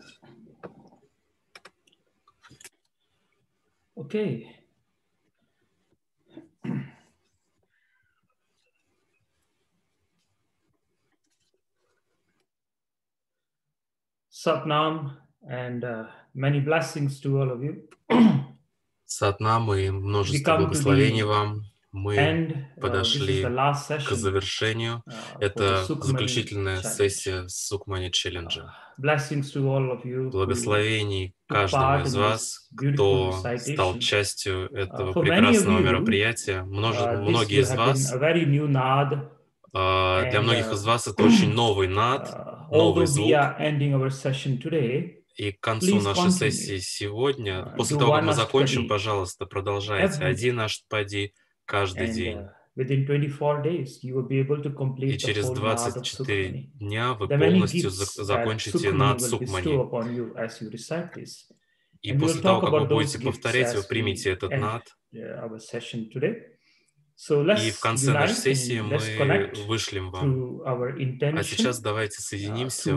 Okay. Satnam and many blessings to all of you. Сатнам и множество благословений вам. Мы подошли к завершению. Это заключительная сессия Сукмани челленджа. Благословений каждому из вас, кто стал частью этого прекрасного мероприятия. Многие из вас, для многих из вас это очень новый над, новый звук. И к концу нашей сессии сегодня, после того, как мы закончим, пожалуйста, продолжайте один аштпади каждый день. И через 24 дня вы полностью закончите над Сукмани. И после того, как вы будете повторять, вы примете этот над. И в конце нашей сессии мы вышлем вам. А сейчас давайте соединимся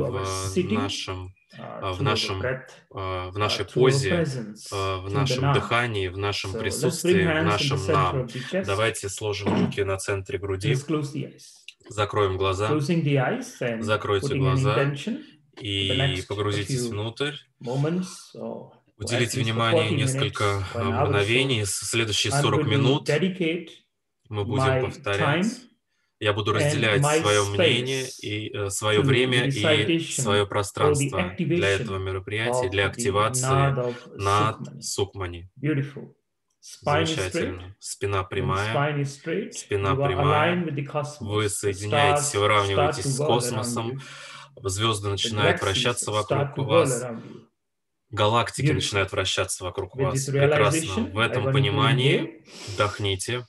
в нашей позе, в нашем дыхании, в нашем присутствии, в нашем нам. Давайте сложим руки на центре груди, закроем глаза, закройте глаза и погрузитесь внутрь. Уделите внимание несколько мгновений. Следующие 40 минут мы будем повторять. Я буду разделять свое мнение, и свое время и свое пространство для этого мероприятия, для активации над Сукмани. Замечательно. Спина прямая. Спина прямая. Вы соединяетесь, выравниваетесь с космосом. Звезды начинают вращаться вокруг вас. Галактики начинают вращаться вокруг вас. Прекрасно. В этом понимании вдохните.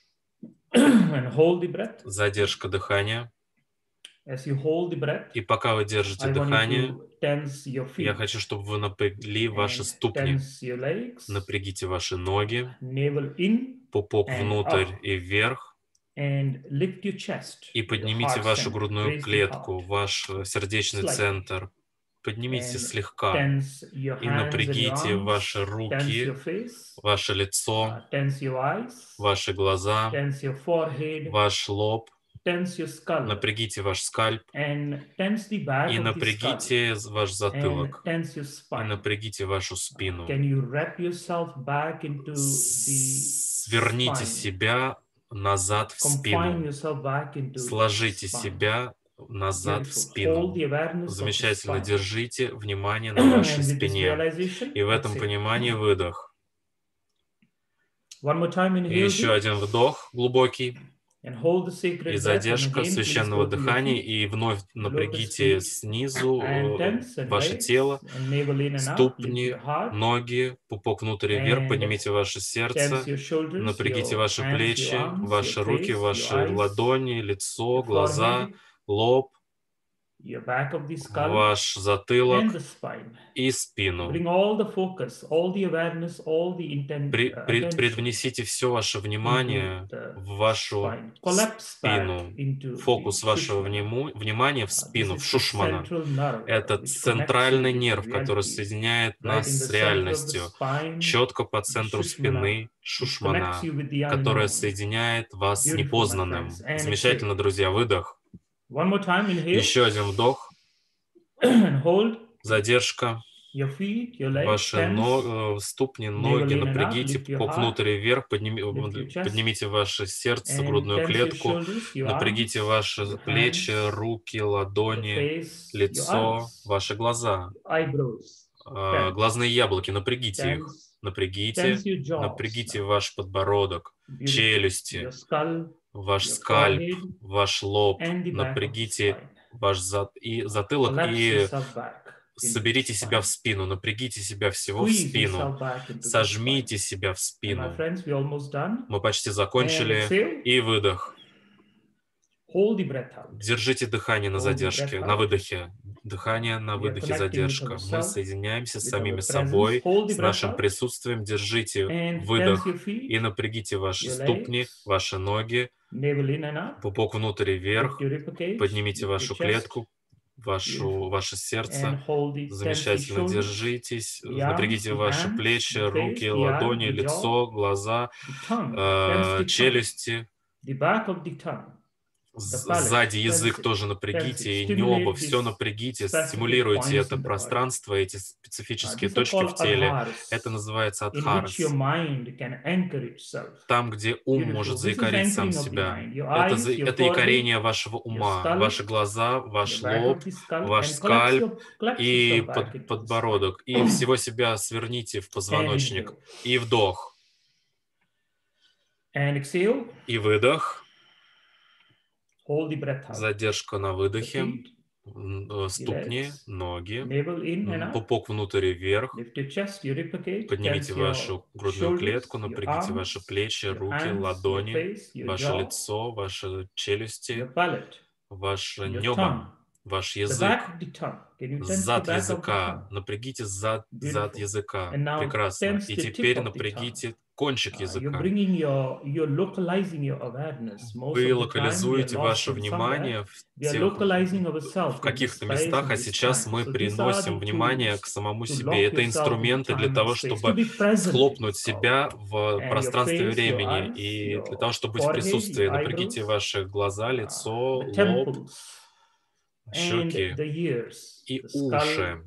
Задержка дыхания. И пока вы держите дыхание, я хочу, чтобы вы напрягли ваши ступни. Напрягите ваши ноги, пупок внутрь и вверх. И поднимите вашу грудную клетку, ваш сердечный центр. Поднимите слегка и напрягите ваши руки, ваше лицо, ваши глаза, ваш лоб. Напрягите ваш скальп и напрягите ваш затылок и напрягите вашу спину. Сверните себя назад в спину. Сложите себя назад в спину. Замечательно. Держите внимание на вашей спине. И в этом понимании выдох. И еще один вдох глубокий. И задержка священного дыхания. И вновь напрягите снизу ваше тело, ступни, ноги, пупок внутрь и вверх. Поднимите ваше сердце, напрягите ваши плечи, ваши руки, ваши ладони, лицо, глаза, лоб, ваш затылок и спину. Предвнесите все ваше внимание в вашу спину. Фокус вашего внимания в спину, в Шушмана. Это центральный нерв, который соединяет нас с реальностью. Четко по центру спины Шушмана, которая соединяет вас с непознанным. Замечательно, друзья. Выдох. Еще один вдох. Задержка. Ваши ступни, ноги напрягите, пупок внутрь и вверх. Поднимите ваше сердце, грудную клетку. Напрягите ваши плечи, руки, ладони, лицо, ваши глаза. Глазные яблоки, напрягите их. Напрягите ваш подбородок, челюсти, ваш скальп, ваш лоб, напрягите ваш затылок и соберите себя в спину, напрягите себя всего в спину, сожмите себя в спину. Мы почти закончили. И выдох. Держите дыхание на задержке, на выдохе. Дыхание на выдохе, задержка. Мы соединяемся с самими собой, с нашим присутствием. Держите выдох и напрягите ваши ступни, ваши ноги, пупок внутрь и вверх. Поднимите вашу клетку, ваше сердце. Замечательно. Держитесь, напрягите ваши плечи, руки, ладони, лицо, глаза, челюсти. Сзади язык тоже напрягите, и небо, все напрягите, стимулируйте это пространство, эти специфические точки в теле. Это называется адхарас. Там, где ум может заикарить сам себя. Это якорение вашего ума, ваши глаза, ваш лоб, ваш скальп и подбородок. И всего себя сверните в позвоночник. И вдох. И выдох. Задержка на выдохе, ступни, ноги, пупок внутрь и вверх. Поднимите вашу грудную клетку, напрягите ваши плечи, руки, ладони, ваше лицо, ваши челюсти, ваше небо, ваш язык, зад языка. Напрягите зад языка. Прекрасно. И теперь напрягите кончик языка. Вы локализуете ваше внимание в каких-то местах, а сейчас мы приносим внимание к самому себе. Это инструменты для того, чтобы схлопнуть себя в пространстве времени и для того, чтобы быть в присутствии. Напрягите ваши глаза, лицо, лоб, щеки и уши.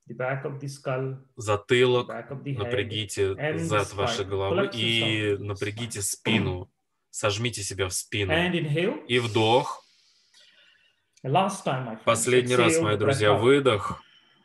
Затылок, напрягите зад вашей головы и напрягите спину. Сожмите себя в спину. И вдох. Последний раз, мои друзья, выдох.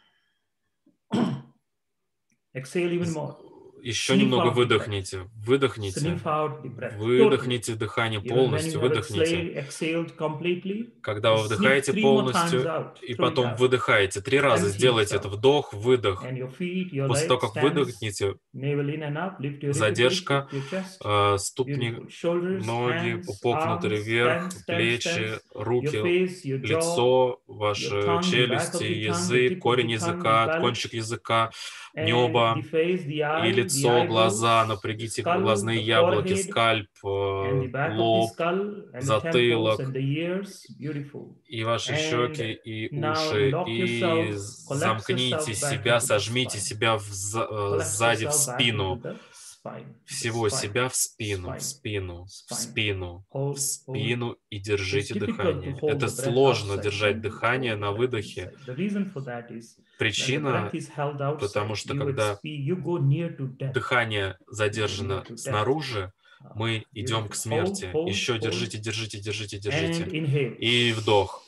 Еще немного выдохните. Выдохните. Выдохните дыхание полностью. Выдохните. Когда вы вдыхаете полностью и потом выдыхаете. 3 раза сделайте это. Вдох, выдох. После того, как выдохните, задержка, ступни, ноги, пупок внутрь и вверх, плечи, руки, лицо, ваши челюсти, язык, корень языка, кончик языка, небо и лицо, глаза. Напрягите глазные яблоки, скальп, лоб, затылок, и ваши щеки, и уши, и замкните себя, сожмите себя сзади в спину. Всего себя в спину, в спину, в спину, в спину и держите дыхание. Это сложно держать дыхание на выдохе. Причина, потому что когда дыхание задержано снаружи, мы идем к смерти. Еще держите, держите, держите, держите. И вдох.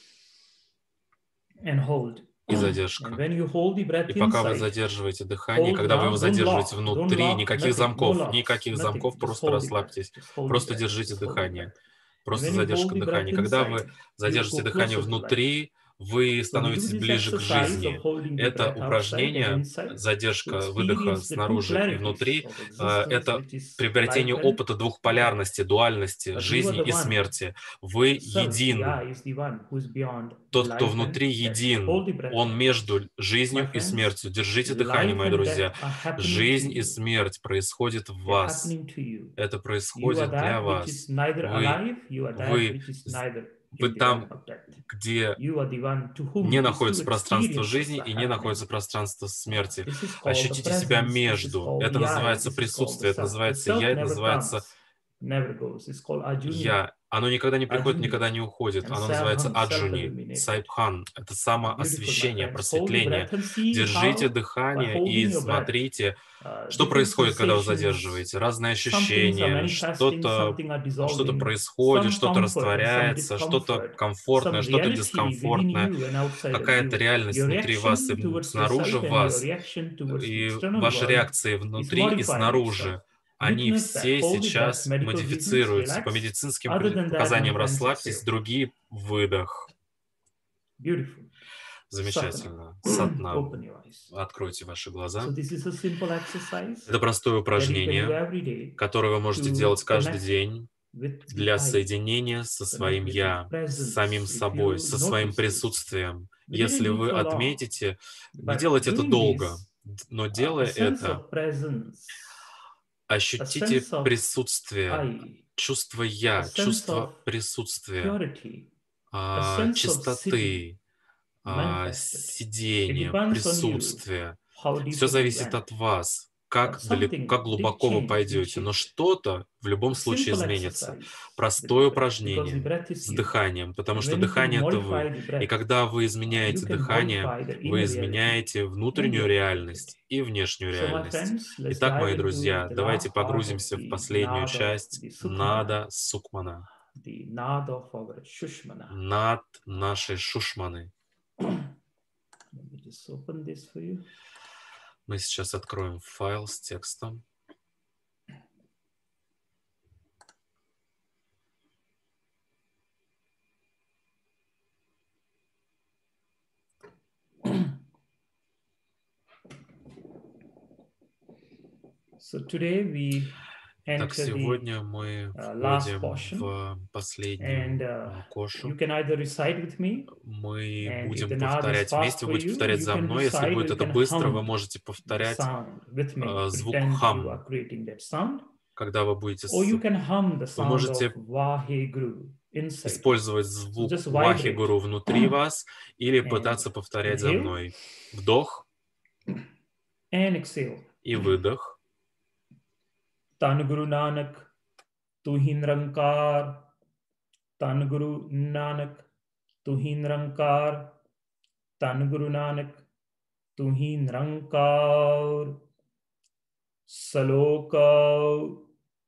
И задержка. И пока вы задерживаете дыхание, когда вы его задерживаете внутри, никаких замков, просто расслабьтесь. Просто держите дыхание. Просто задержка дыхания. Когда вы задержите дыхание внутри, вы становитесь ближе к жизни. Это упражнение, задержка выдоха снаружи и внутри, это приобретение опыта двухполярности, дуальности, жизни и смерти. Вы едины. Тот, кто внутри, един. Он между жизнью и смертью. Держите дыхание, мои друзья. Жизнь и смерть происходит в вас. Это происходит для вас. Вы там, где не находится пространство жизни и не находится пространство смерти. Ощутите себя между. Это называется присутствие, это называется я, это называется я. Оно никогда не приходит, никогда не уходит. Оно называется аджуни, сайбхан. Это самоосвещение, просветление. Держите дыхание и смотрите, что происходит, когда вы задерживаете. Разные ощущения, что-то происходит, что-то растворяется, что-то комфортное, что-то дискомфортное. Какая-то реальность внутри вас и снаружи вас. И ваши реакции внутри и снаружи. Они все сейчас модифицируются. По медицинским показаниям расслабьтесь, другие — выдох. Замечательно. Сатнам. Откройте ваши глаза. Это простое упражнение, которое вы можете делать каждый день для соединения со своим «я», с самим собой, со своим присутствием. Если вы отметите, не делайте это долго, но делая это, ощутите присутствие, чувство «я», чувство присутствия, чистоты, сидение, присутствие. Все зависит от вас, как глубоко вы пойдете. Но что-то в любом случае изменится. Простое упражнение с дыханием, потому что дыхание — это вы. И когда вы изменяете дыхание, вы изменяете внутреннюю реальность и внешнюю реальность. Итак, мои друзья, давайте погрузимся в последнюю часть Нада Сукмана. Над нашей Шушманы. Мы сейчас откроем файл с текстом. Так, сегодня мы входим в последнюю кошу. Мы будем повторять вместе, вы будете повторять за мной. Если будет это быстро, вы можете повторять звук хам. Когда вы будете... Вы можете использовать звук Вахи-гуру внутри вас или пытаться повторять за мной. Вдох и выдох. Tan Guru Nanak, Tu hi Nirankar. Tan Guru Nanak, Tu hi Nirankar. Tan Guru Nanak, Tu hi Nirankar. Salokau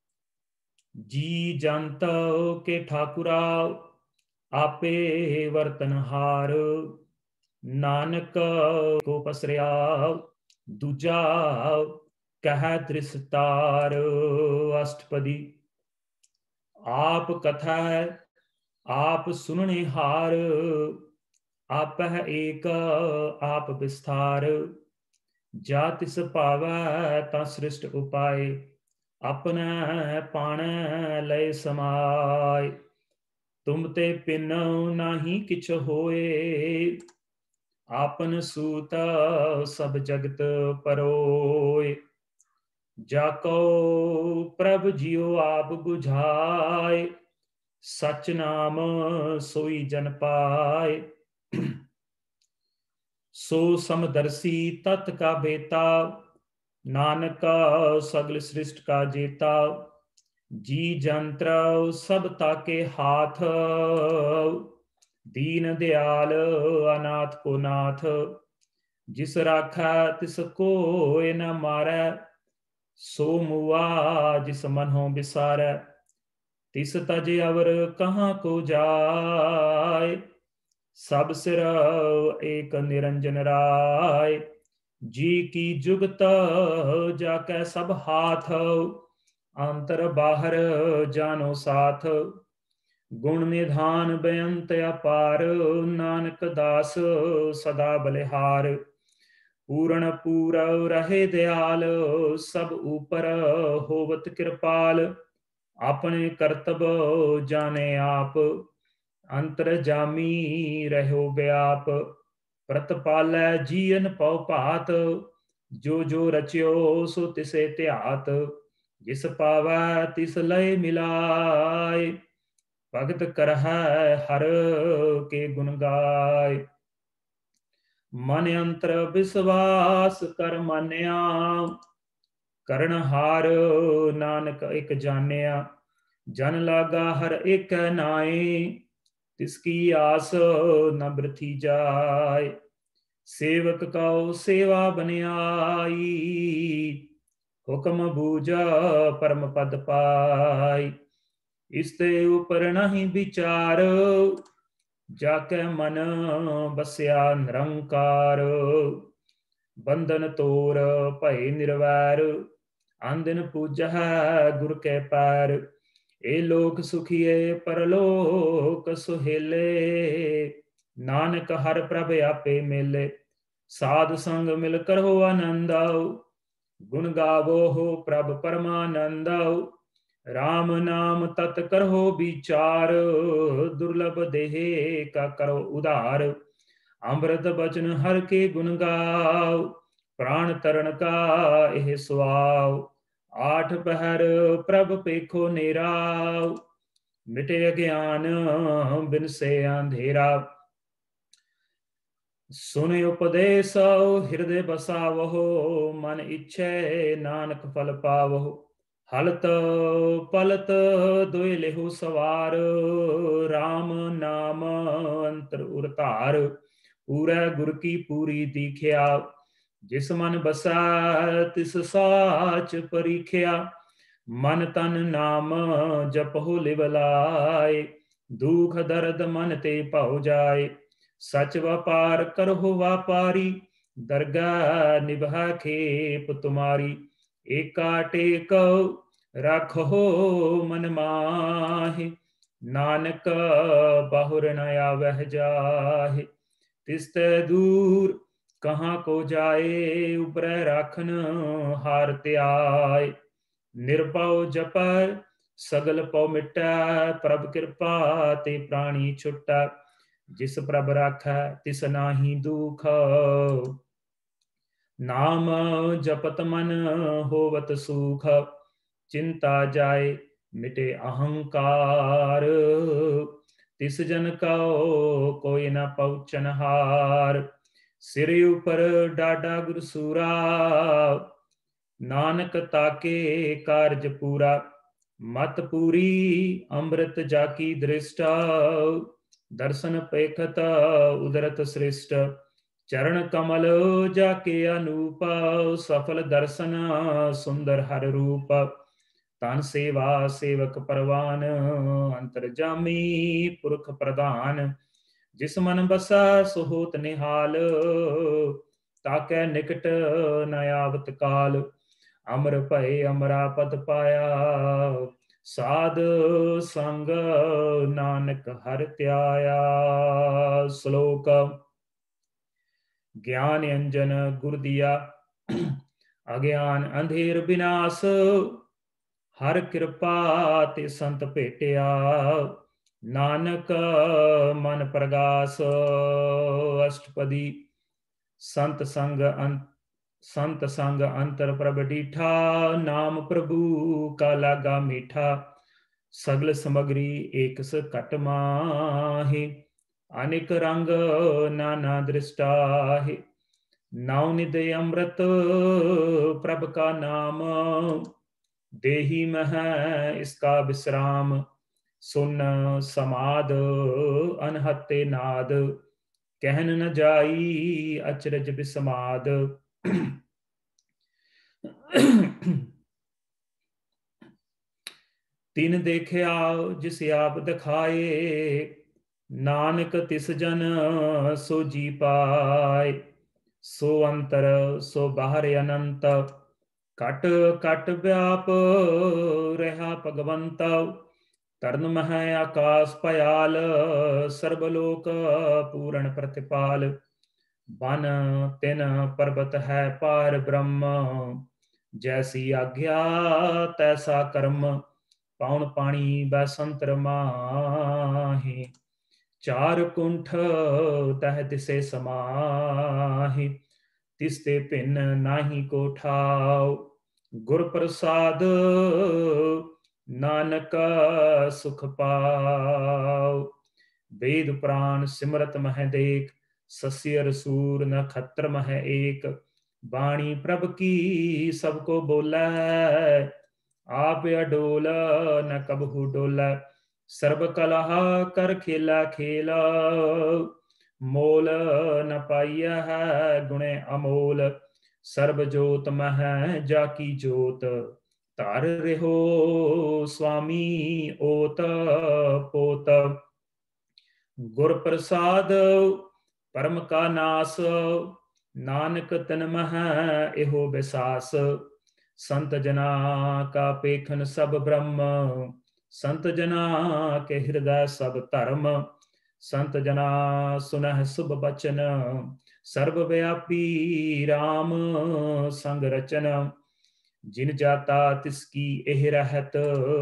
Ji Janta ke Thakura Ape Vartanhar Nanak ko pasraya Duja कह त्रिस्तार अष्टपदी आप कथा है आप सुनने हार आप है एक आप विस्तार जाति सपावै ता सृष्ट उपाय अपने पाण लय समाय तुम ते पिनो नाही किछ होए आपन सूत सब जगत परोय जाको प्रभ जियो आप बुझाए सच नाम सोई जन पाए सो समदर्शी तत् का बेता नानक सगल सृष्ट का जेता जी जंत्र सब ताके हाथ दीन दयाल अनाथ को नाथ जिस राखा तिस कोय न मारै सो मुआ जिस मन हो बिसारै तिस तज अवर कहाँ को जाय सब सिर एक निरंजन राय जी की जुगत जाकै सब हाथ अंतर बाहर जानो साथ गुण निधान बेअंत अपार नानक दास सदा बलिहार पूर्ण पूरव रहे दयाल सब ऊपर होवत कृपाल अपने कर्तब जाने आप अंतर जामी रहो व्याप प्रतपालै जीवन पौ भात जो जो रच्यो सो तिसे त्यात जिस पावै तिस लय मिलाय भगत करहै हर के गुण गाय मन अंतर विश्वास कर मान्या करण हार नानक एक जान्या जन लागा हर एक नाए तिसकी आस न बृथी जाय सेवक कौ सेवा बनियाई हुक्म बूझा परम पद पाई इसते ऊपर नहीं विचार जाके मन बस्या निरंकार बंधन तोर भय निर्वैर आंदिन पूजह गुर के पैर ए लोक सुखिए परलोक सुहेले नानक हर प्रभ आपे मेले साध संग मिल कर हो आनंद गुण गावो हो प्रभ परमानंद राम नाम तत् करो विचार दुर्लभ देह का करो उधार अमृत बचन हर के गुण गाओ प्राण तरण का एह सुआव आठ पहर प्रभ पेखो नेराव मिटे अज्ञान बिन से अंधेरा सुन उपदेशो हृदय बसावहो मन इच्छे नानक फल पावहो हलत पलत दोय लेहु सवार राम नाम अंतर उरतार पूरै गुर की पूरी दीखिया जिस मन बसै तिस साच परीखिया मन तन नाम जपहु लिव लाए दुख दर्द मन ते भाउ जाए सच व्यापार करहु व्यापारी दरगाह निभा खेप तुम्हारी एका टेक रखो मन माहि नानक बाहुर न आवह जाहि तिस्ते दूर कहाँ को जाए उबरै राखन हार त्याय निर्भव जपै सगल पौ मिटै प्रभ कृपा ते प्राणी छुटै जिस प्रभ राखै तिस नाहि दुख नाम जपत मन होवत सुख चिंता जाए मिटे अहंकार तिस जन को कोई न पहुँचन हार सिर ऊपर डाडा गुरसूरा नानक ताके कारज पूरा मत पूरी अमृत जाकी दृष्टा दर्शन पेखत उदरत श्रेष्ठ चरण कमल जाके अनूप सफल दर्शन सुंदर हर रूप तन सेवा सेवक परवान अंतर्जामी पुरख प्रधान जिस मन बसा सो होत निहाल ताकै निकट न आवत काल अमर भय अमरापद पाया साध संग नानक हर त्याया श्लोक ज्ञान अंजन गुर दिया अज्ञान अंधेर विनाश हर कृपा ते संत भेटिया नानक मन प्रगास अष्टपदी संत संग अंतर प्रभ डीठा नाम प्रभु का लागा मीठा सगल समग्री एक घट माहि अनेक रंग नाना दृष्टाहि नौ निधि अमृत प्रभ का नाम देही मह इसका विश्राम सुन समाद अनहते नाद कहन न जाई अचरज विसमाद तीन देखिया जिस आप दिखाए नानक तिस जन सो जी पाए सो अंतर सो बाहर अनंत कट कट व्याप रहा भगवंत तरन मह आकाश पयाल सर्वलोक पूर्ण प्रतिपाल बन तिन पर्वत है पार ब्रह्म जैसी आज्ञा तैसा कर्म पौन पानी बैसंतर माहि चार कुंठ तह तिसे समाहि तिसते भिन्न नाही को ठाव गुर प्रसाद नानक सुख पाव वेद प्राण सिमरत मह देख सस्य रसूर न खत्र मह एक बाणी प्रभ की सबको बोलै आप अडोल न कबहु डोलै सर्ब कलह कर खेला खेला मोल न पाइया है गुणे अमोल सर्ब जोत मह जाकी जोत तार रहो स्वामी ओत पोत गुर प्रसाद परम का नास नानक तन मह एहो विसास संत जना का पेखन सब ब्रह्म संत जना के हृदय सब धर्म संत जना सुनह शुभ बचन सर्वव्यापी राम संग रचन जिन जाता तिसकी एह रहत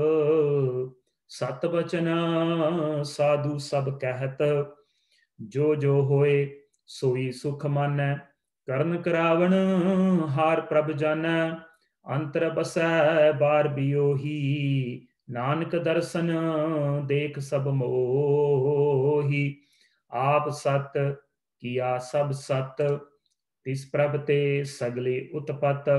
सत बचन साधु सब कहत जो जो होए सोई सुख मानै करन करावण हार प्रभ जानै अंतर बसै बार बियोही नानक दर्शन देख सब मोही आप सत किया सब सत, तिस प्रभ ते सगले उत्पत।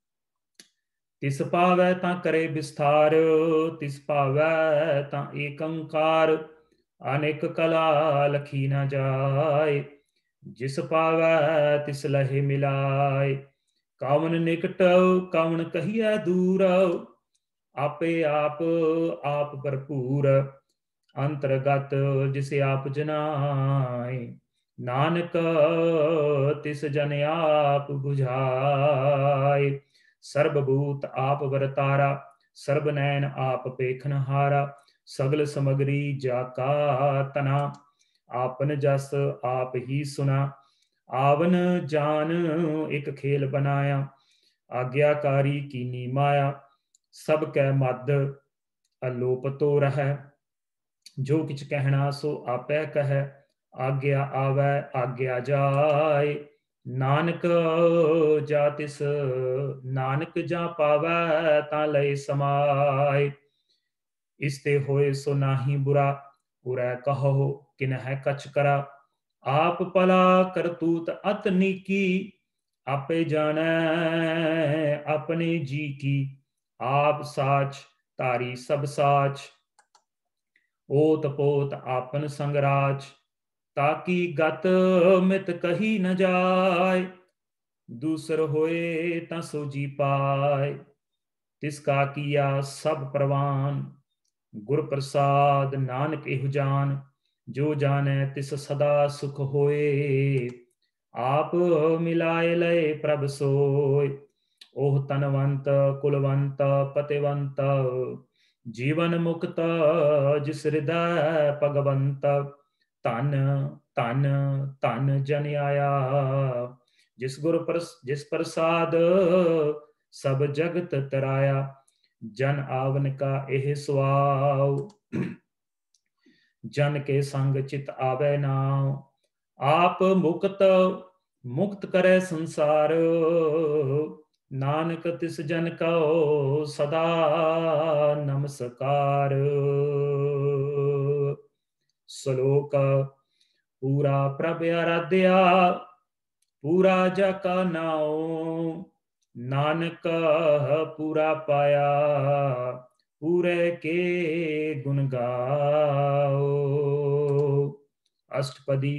तिस पावै तां करे विस्तार, तिस पावै तां एकंकार। अनेक कला लखी न जाय, जिस पावै तिस लहे मिलाय। कवन निकट कवन कहिए दूर, आपे आप आप भरपूर। अंतर्गत जिसे आप जनाय, नानक तिस जन आप बुझाय। सर्वभूत आप वरतारा, सर्वनैन आप पेखनहारा। सगल समगरी जाका तना, आपन जस आप ही सुना। आवन जान एक खेल बनाया, आज्ञाकारी कीनी माया। सब कै मद अलोप तो रहै, जो किछ कहना सो आपै कहै। आज्ञा आवै आज्ञा जाय, नानक जा तिस नानक जा पावै तां लय समाय। इसते होए सो नाहि बुरा, उरै कहो किन्है कछ करा। आप पला करतूत अत नीकी, आपे जानै अपने जी की। आप साच तारी सब साच, ओत पोत आपन संगराज। ताकि गत मित कही न जाय, दूसर होए तां सो जी पाय। तिसका किया सब प्रवान, गुर प्रसाद नानक एहु जान। जो जाने तिस सदा सुख होए, आप मिलाए लय प्रभ सोय। ओह तनवंत कुलवंत पतिवंत, जीवन मुक्त जिस हृदय भगवंत। धन धन धन जन आया, जिस प्रसाद सब जगत तराया। जन आवन का एह सुआव, जन के संग चित आवे नाव। आप मुक्त मुक्त करे संसार, नानक तिस जन को सदा नमस्कार। श्लोक पूरा प्रभ आराध्या, पूरा जाका नाओ। नानक पूरा पाया, पूरे के गुण गाओ। अष्टपदी।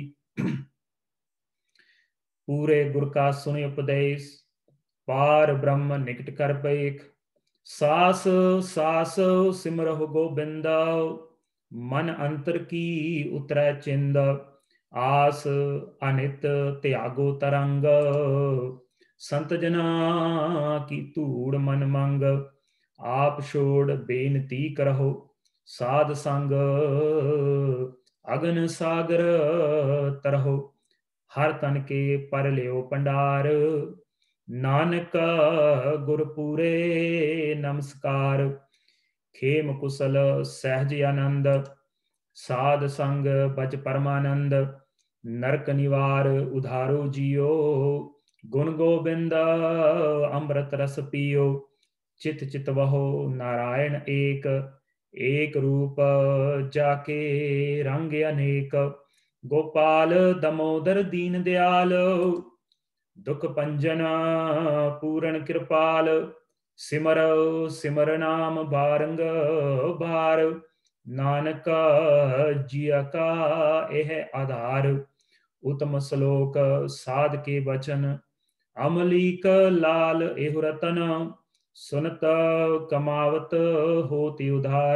पूरे गुर का सुनि उपदेश, पार ब्रह्म निकट कर पेख। सास सास सिमरहु गोबिंद, मन अंतर की उतरै चिंद। आस अनित त्यागो तरंग, संत जना की धूड़ मन मंग। आप छोड़ बेनती करहो, साध संग अगन सागर तरहो। हर तन के पर लियो भंडार, नानक गुरपुरे नमस्कार। खेम कुशल सहज आनंद, साध संग बज परमानंद। नरक निवार उधारो जियो, गुण गोबिंद अमृत रस पियो। चित चित वहो नारायण एक, एक रूप जाके रंग अनेक। गोपाल दमोदर दीन दयाल, दुख पंजन पूरण कृपाल। सिमर सिमर नाम बारंग बार, नानक जिया का एह आधार। उत्तम श्लोक साध के वचन, अमलीक लाल एहु रतन। सुनत कमावत होति उधार,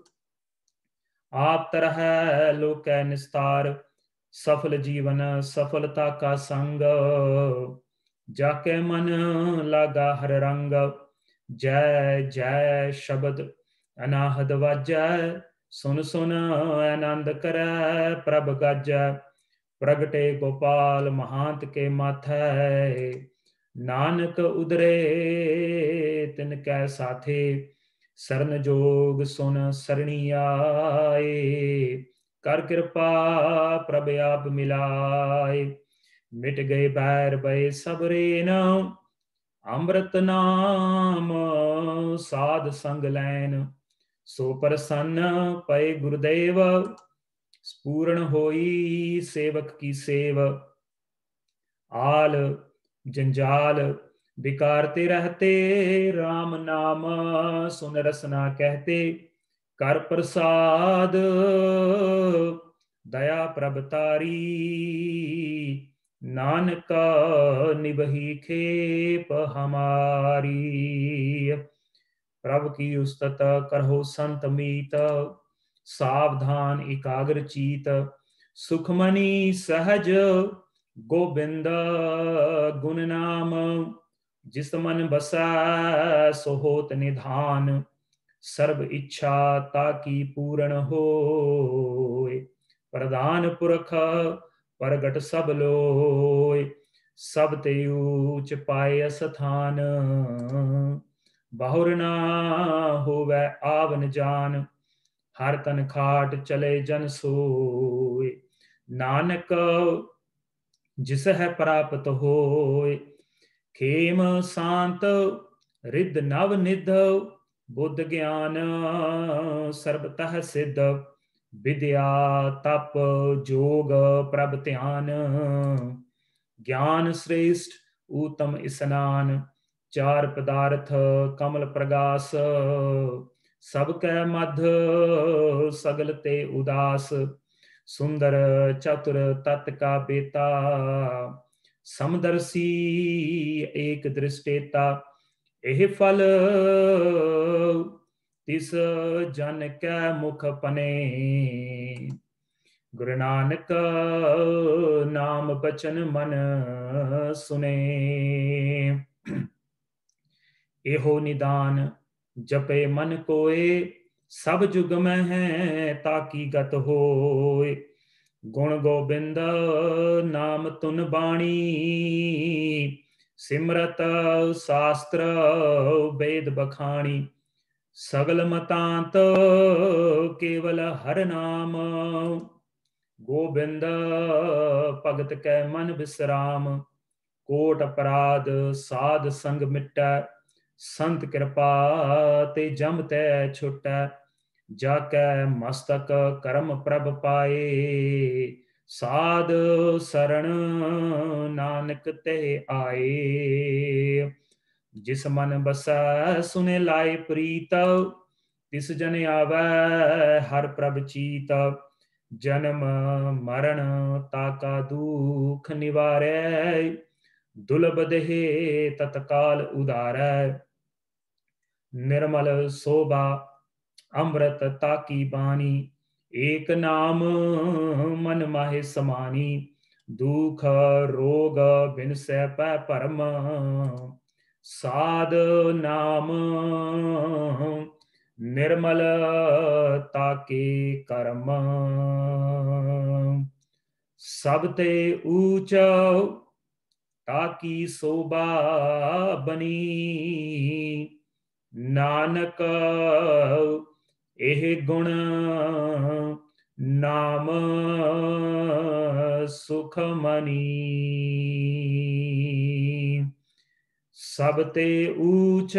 आप तरह लोकै निस्तार। सफल जीवन सफलता का संग, जाके मन लागा हर रंग। जय जय शब्द अनाहद वाजै, सुन सुन आनंद करै प्रभ गाजै। प्रगटे गोपाल महांत के माथै, नानक उदरे तिनकै साथे। सरन जोग सुन सरणी आए, कर कृपा प्रभ आप मिलाए। मिट गए बैर भय सब रेन, अमृत नाम साध संग लैन। सो प्रसन्न पए गुरुदेव, पूर्ण होई सेवक की सेव। आल जंजाल विकारते रहते, राम नाम सुन रसना कहते, कर प्रसाद दया प्रभतारी, नानक निबही खेप हमारी। प्रभु की उस्तत करहो संत मीत, सावधान एकाग्र चीत, सुखमणि सहज गोबिंद गुण नाम, जिस मन बसै सो होत निधान, सर्व इच्छा ताकी पूर्ण होय, प्रधान पुरख प्रगट सब लोय, सब ते ऊच पाए स्थान, बहुर ना होवै आवन जान, हर तन खाट चले जन सोय, नानक जिस है प्राप्त होय, खेम शांत रिद नव निध, बुद्ध ज्ञान सर्वतः सिद्ध, विद्या तप जोग प्रभ ध्यान, ज्ञान श्रेष्ठ उत्तम स्नान, चार पदार्थ कमल प्रगास, सबकै मध सगल ते उदास, सुंदर चतुर तत् का बेता, समदर्शी एक दृष्टेता, एह फल तिस जन कै मुख पने, गुरु नानक नाम बचन मन सुने, एहो निदान जपे मन कोय, सब जुग में है ताकी गत होय, गुण गोबिंद नाम तुन बाणी, सिमरत शास्त्र वेद बखानी, सगल मतांत केवल हर नाम, गोबिंद भगत कै मन विश्राम, कोट अपराध साध संग मिटै, संत कृपा ते जम तै छुटै, जाकै मस्तक कर्म प्रभ पाए, साध शरण नानक ते आए, जिस मन बसै सुने लाए प्रीत, तिस जन आवै हर प्रभ चीत, जन्म मरण ताका दुख निवारै, दुर्लभ देहे तत्काल उदारै, निर्मल शोभा अमृत ताकी बानी, एक नाम मन माहे समानी, दुख रोग बिन सै पै परम, साध नाम निर्मल ताके कर्म, सब ते ऊच ताकी शोभा बनी, नानक एह गुण नाम सुखमनी, सब ते ऊच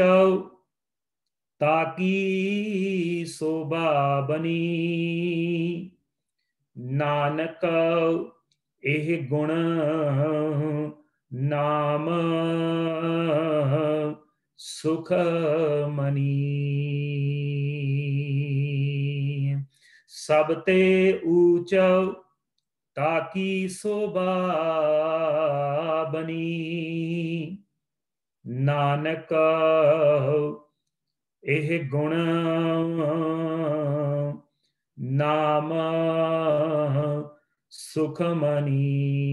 ताकी शोभा बनी, नानक एह गुण नाम सुखमनी, सब ते ऊच ताकी शोभा बनी, नानक एह गुण नाम Sukhmani.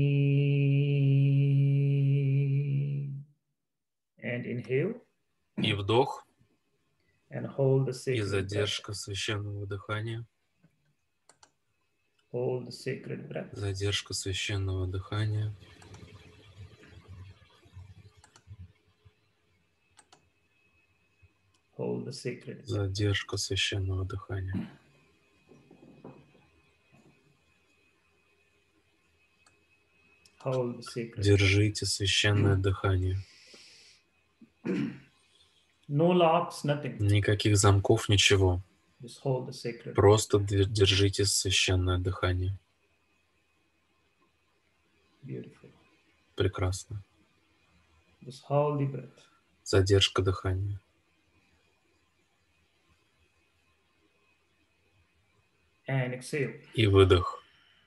And inhale. И вдох, and hold the и sacred задержка breath. священного дыхания. Hold the sacred breath. Задержка священного дыхания. Hold the sacred breath. Задержка священного дыхания. Hold the sacred Держите священное дыхание. No locks, nothing. Никаких замков, ничего. Just hold the sacred. Просто держите священное дыхание. Beautiful. Прекрасно. Задержка дыхания. И выдох.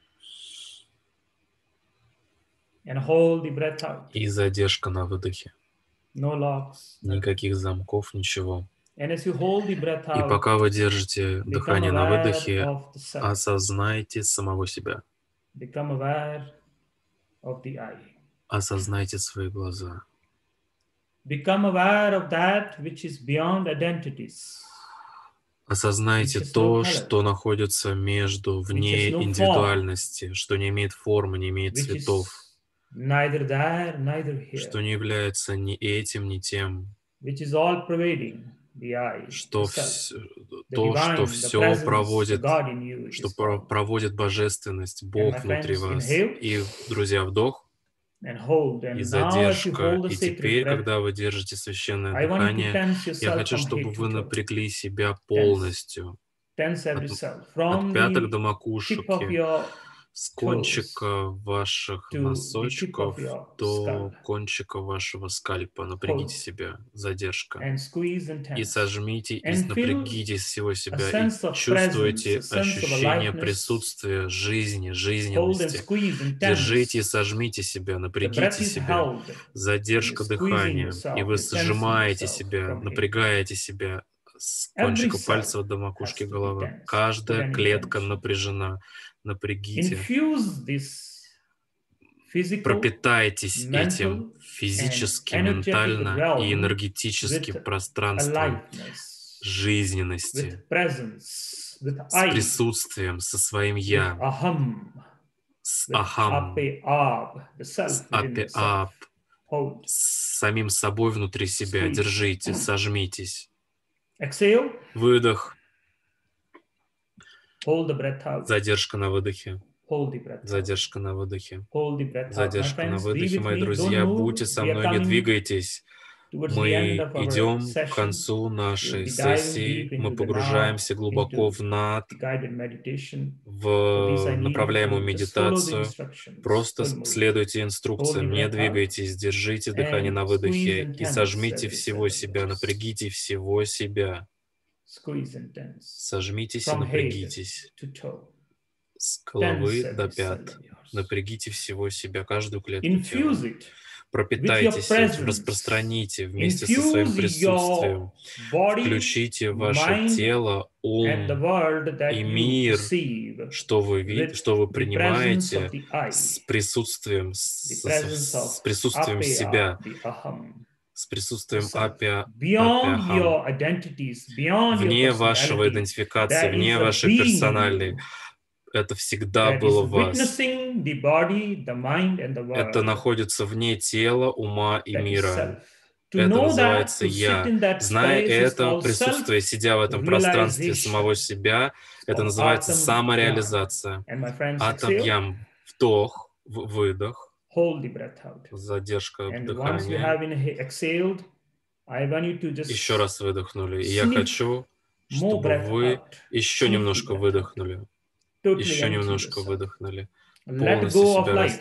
И задержка на выдохе. Никаких замков, ничего. И пока вы держите дыхание на выдохе, осознайте самого себя. Осознайте свои глаза. Осознайте то, что находится вне индивидуальности, что не имеет формы, не имеет цветов, что не является ни этим, ни тем, что все проводит божественность, Бог внутри вас. И, друзья, вдох. И задержка. И теперь, когда вы держите священное дыхание, я хочу, чтобы вы напрягли себя полностью. От пяток до макушки, с кончика ваших носочков до кончика вашего скальпа. Напрягите себя. Задержка. И сожмите, и напрягите всего себя. И чувствуйте ощущение присутствия, жизни, жизненности. Держите и сожмите себя, напрягите себя. Задержка дыхания. И вы сжимаете себя, напрягаете себя с кончика пальцев до макушки головы. Каждая клетка напряжена. Напрягите. Пропитайтесь этим физически, ментально и энергетически пространством жизненности, с присутствием, со своим «я», с ахам, с апи-ап, с самим собой внутри себя. Держите, сожмитесь. Выдох. Задержка на выдохе. Задержка на выдохе. Задержка на выдохе, мои друзья. Будьте со мной, не двигайтесь. Мы идем к концу нашей сессии. Мы погружаемся глубоко в Naad, в направляемую медитацию. Просто следуйте инструкциям, не двигайтесь, держите дыхание на выдохе и сожмите всего себя, напрягите всего себя. Сожмитесь и напрягитесь с головы до пят. Напрягите всего себя, каждую клетку тела. Пропитайтесь этим, распространите вместе со своим присутствием. Включите ваше тело, ум и мир, что вы принимаете, с присутствием себя. С присутствием апи-ахам. Вне вашего идентификации, вне вашей персональной. Это всегда было в вас. Это находится вне тела, ума и мира. Это называется «я». Зная это присутствие, сидя в этом пространстве самого себя, это называется самореализация. Атабьям. Вдох, выдох. Задержка дыхания. Еще раз выдохнули. И я хочу, чтобы вы еще немножко выдохнули. Еще немножко выдохнули. Полностью себя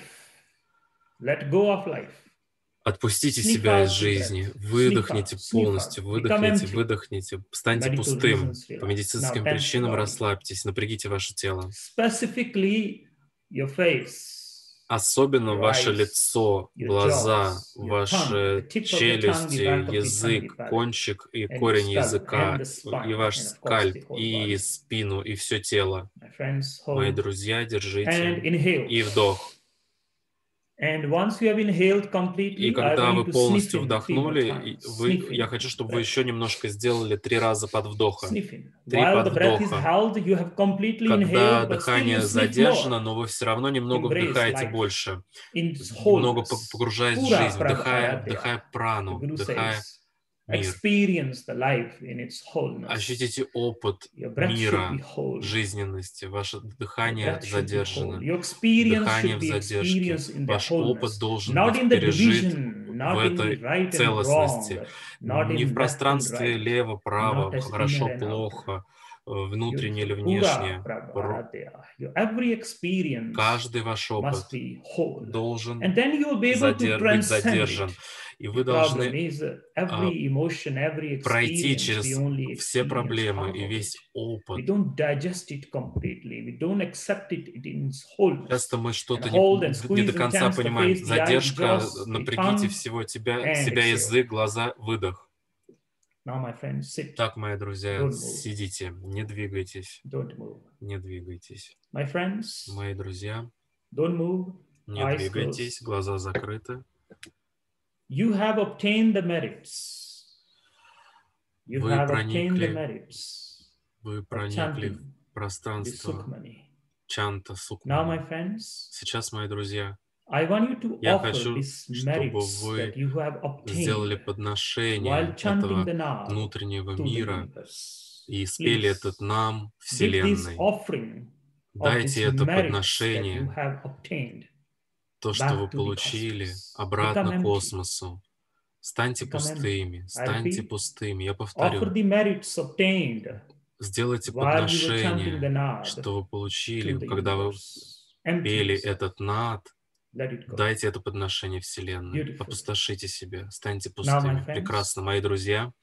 отпустите себя из жизни. Выдохните полностью. Выдохните. Станьте пустым. По медицинским причинам расслабьтесь. Напрягите ваше тело. Особенно ваше лицо, глаза, ваши челюсти, язык, кончик и корень языка, и ваш скальп, и спину, и все тело. Мои друзья, держите. И вдох. И когда вы полностью вдохнули, я хочу, чтобы вы еще немножко сделали 3 раза под вдоха. 3 подвдоха. Когда дыхание задержано, но вы все равно немного вдыхаете больше. Немного погружаясь в жизнь, вдыхая прану, вдыхая мир. Ощутите опыт мира, жизненности. Ваше дыхание задержано. Дыхание в задержке. Ваш опыт должен быть пережит в этой целостности. Не в пространстве лево-право, хорошо-плохо, внутреннее или внешнее. Каждый ваш опыт должен быть задержан. И вы должны пройти через все проблемы и весь опыт. Часто мы что-то не до конца понимаем. Задержка, напрягите всего себя, язык, глаза, выдох. Так, мои друзья, сидите, не двигайтесь. Не двигайтесь. Мои друзья, не двигайтесь, глаза закрыты. Вы проникли в пространство чанта Сукмани. Сейчас, мои друзья, я хочу, чтобы вы сделали подношение этого внутреннего мира и спели этот нам, Вселенной. Дайте это подношение, то, что вы получили, обратно космосу. Станьте пустыми, станьте пустыми. Я повторю. Сделайте подношение, что вы получили, когда вы пели этот Naad. Дайте это подношение Вселенной. Опустошите себя, станьте пустыми. Прекрасно, мои друзья.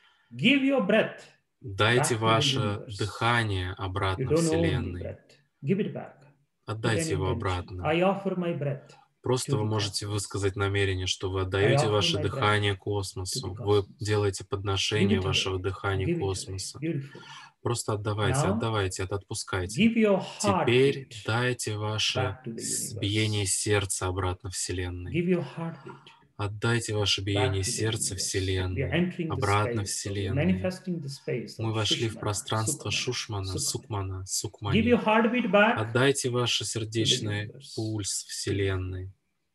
Дайте ваше дыхание обратно Вселенной. Отдайте его обратно. Просто вы можете высказать намерение, что вы отдаете ваше дыхание космосу. Вы делаете подношение вашего дыхания космоса. Просто отдавайте, отпускайте. Теперь дайте ваше биение сердца обратно Вселенной. Отдайте ваше биение сердца Вселенной, обратно Вселенной. Мы вошли в пространство Шушмана, Сукмана, Сукмани. Отдайте ваш сердечный пульс Вселенной.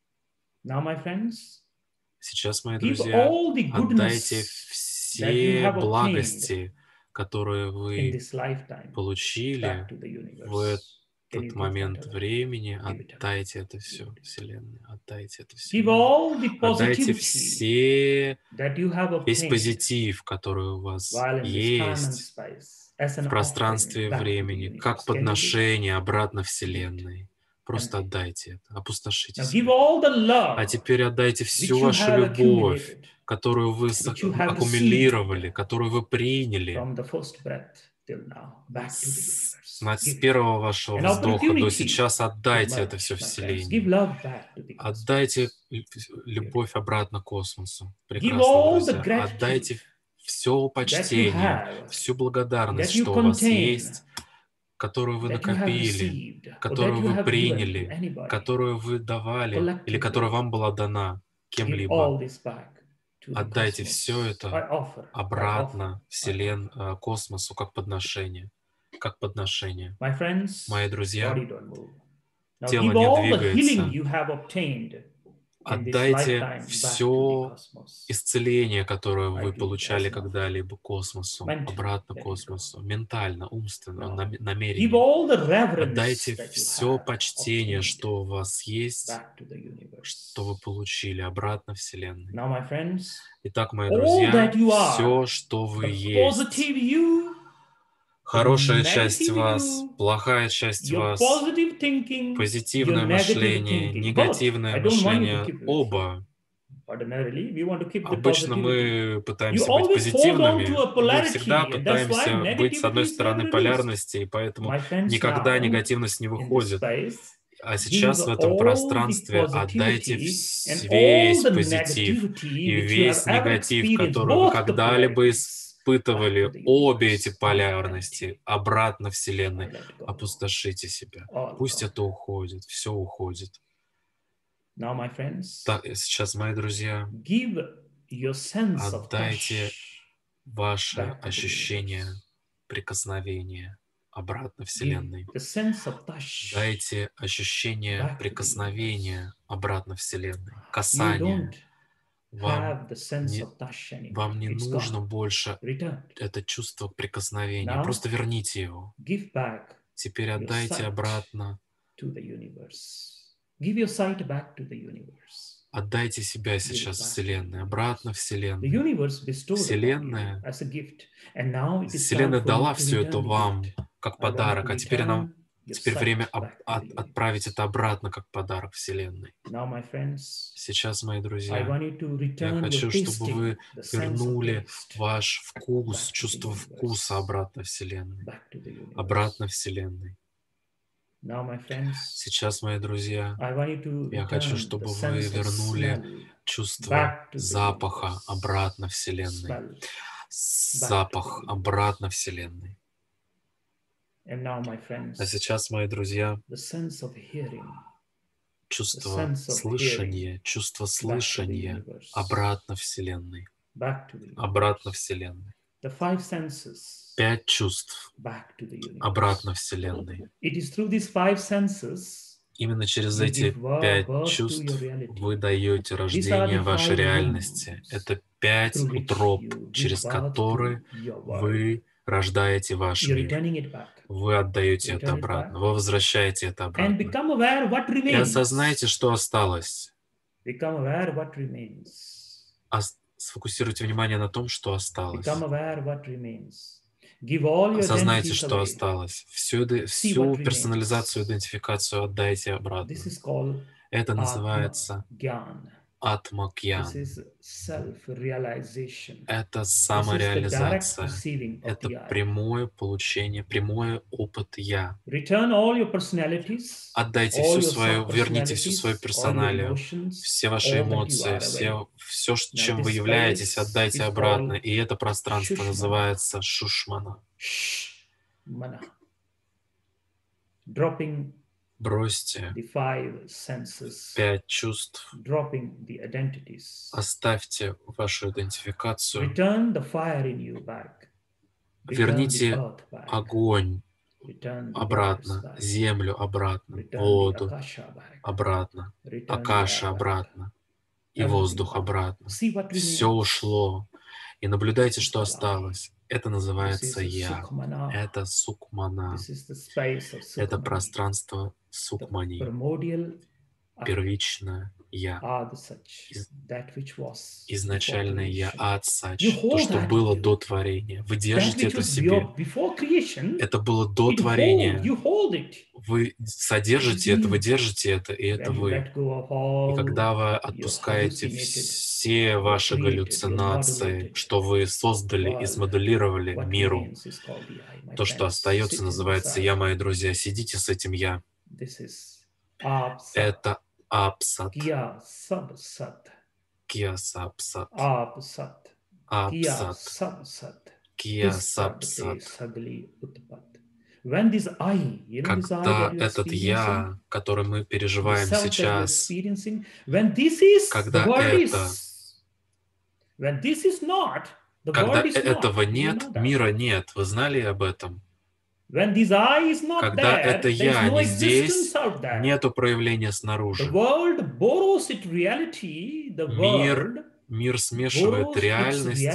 Сейчас, мои друзья, отдайте все благости, которые вы получили в этот момент времени, отдайте это все Вселенной, отдайте это все. Отдайте весь позитив, который у вас есть в пространстве и времени, как подношение обратно Вселенной. Просто отдайте это, опустошите себя. А теперь отдайте всю вашу любовь, которую вы аккумулировали, которую вы приняли с первого вашего вздоха до сейчас. Отдайте это все Вселенной. Отдайте любовь обратно космосу. Прекрасно, друзья. Отдайте все почтение, всю благодарность, что у вас есть, которую вы накопили, которую вы приняли, которую вы давали или которая вам была дана кем-либо. Отдайте все это обратно космосу как подношение. Как подношение. Мои друзья, тело не двигается. Отдайте все исцеление, которое вы получали когда-либо космосу, обратно космосу, ментально, умственно, намеренно. Отдайте все почтение, что у вас есть, что вы получили, обратно Вселенной. Итак, мои друзья, все, что вы есть, хорошая часть вас, плохая часть вас, позитивное мышление, негативное мышление, оба. Обычно мы пытаемся быть позитивными, мы всегда пытаемся быть с одной стороны полярности, и поэтому никогда негативность не выходит. А сейчас в этом пространстве отдайте весь позитив и весь негатив, который вы когда-либо испытывали, обе эти полярности, обратно Вселенной. Опустошите себя. Пусть это уходит, все уходит. Так, сейчас, мои друзья, отдайте ваше ощущение прикосновения обратно Вселенной. Дайте ощущение прикосновения обратно Вселенной. Касание. Вам не нужно больше это чувство прикосновения. Просто верните его. Теперь отдайте обратно. Отдайте себя сейчас Вселенной, обратно Вселенной. Вселенная дала все это вам как подарок, а теперь время отправить это обратно как подарок Вселенной. Сейчас, мои друзья, я хочу, чтобы вы вернули ваш вкус, чувство вкуса обратно Вселенной. Обратно Вселенной. Сейчас, мои друзья, я хочу, чтобы вы вернули чувство запаха обратно Вселенной. Запах обратно Вселенной. А сейчас, мои друзья, чувство слышания обратно Вселенной. Обратно Вселенной. 5 чувств обратно Вселенной. Именно через эти 5 чувств вы даете рождение вашей реальности. Это 5 утроб, через которые вы рождаете ваш мир. Вы отдаете это обратно, вы возвращаете это обратно. И осознайте, что осталось. Сфокусируйте внимание на том, что осталось. Осознайте, что осталось. Всю персонализацию, идентификацию отдайте обратно. Это называется Атма-гьян. Это самореализация. Это прямое получение, прямой опыт «Я». Отдайте верните всю свою персоналию, все ваши эмоции, все, чем вы являетесь, отдайте обратно. И это пространство называется Шушмана. Бросьте 5 чувств, оставьте вашу идентификацию, верните огонь обратно, землю обратно, воду обратно, акаша обратно и воздух обратно. Все ушло. И наблюдайте, что осталось. Это называется «Я». Это Сукхмана. Это пространство Сукхмани. Первичное Я. Изначальное Я, Ад-сач. То, что было до творения. Вы держите это в себе. Это было до творения. Вы содержите это, вы держите это, и это вы. И когда вы отпускаете все ваши галлюцинации, что вы создали и смоделировали миру, то, что остается, называется «Я», мои друзья. Сидите с этим «Я». Это Апсат. Кья-сабсат. Апсат. Кья-сабсат. Когда этот «Я», который мы переживаем сейчас, когда этого нет, мира нет. Вы знали об этом? Когда это «Я» не здесь, нету проявления снаружи. Мир смешивает реальность.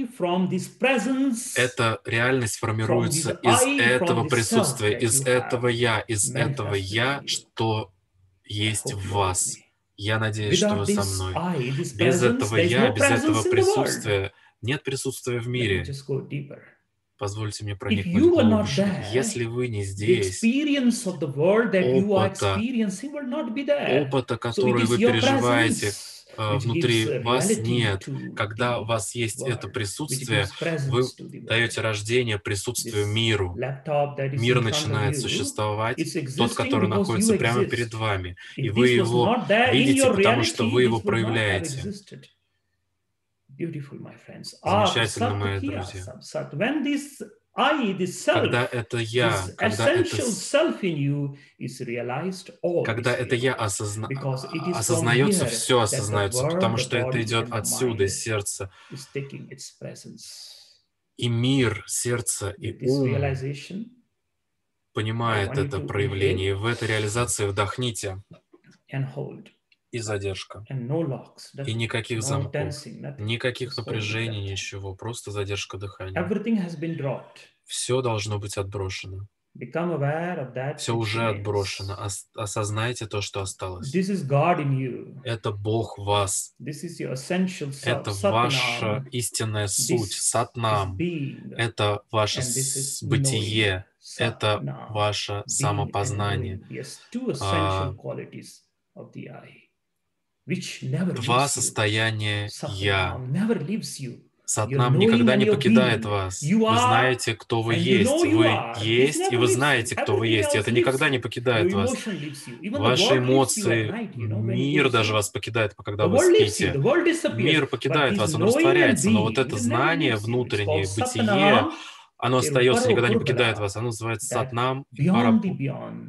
Эта реальность формируется из этого присутствия, из этого «Я», что есть в вас. Я надеюсь, что вы со мной. Без этого «Я», без этого присутствия нет присутствия в мире. Позвольте мне проникнуть глубже. Если вы не здесь, опыта, который вы переживаете, внутри вас нет. Когда у вас есть это присутствие, вы даете рождение присутствию миру. Мир начинает существовать, тот, который находится прямо перед вами. И вы его видите, потому что вы его проявляете. Замечательно, мои друзья. Когда это «Я», когда это «Я» осознается, все осознается, потому что это идет отсюда, из сердца. И мир, сердце и ум понимает это проявление. И в этой реализации вдохните и задержка. И никаких замков, никаких напряжений, ничего. Просто задержка дыхания. Все должно быть отброшено. Все уже отброшено. Осознайте то, что осталось. Это Бог в вас. Это ваша истинная суть, сатнам. Это ваше бытие. Это ваше самопознание. Два состояния «Я». Сатнам никогда не покидает вас. Вы знаете, кто вы есть. Вы есть, и вы знаете, кто вы есть. И это никогда не покидает вас. Ваши эмоции, мир даже вас покидает, когда вы спите. Мир покидает вас, он растворяется. Но вот это знание, внутреннее бытие, оно остается, никогда не покидает вас. Оно называется Сатнам и Парабу.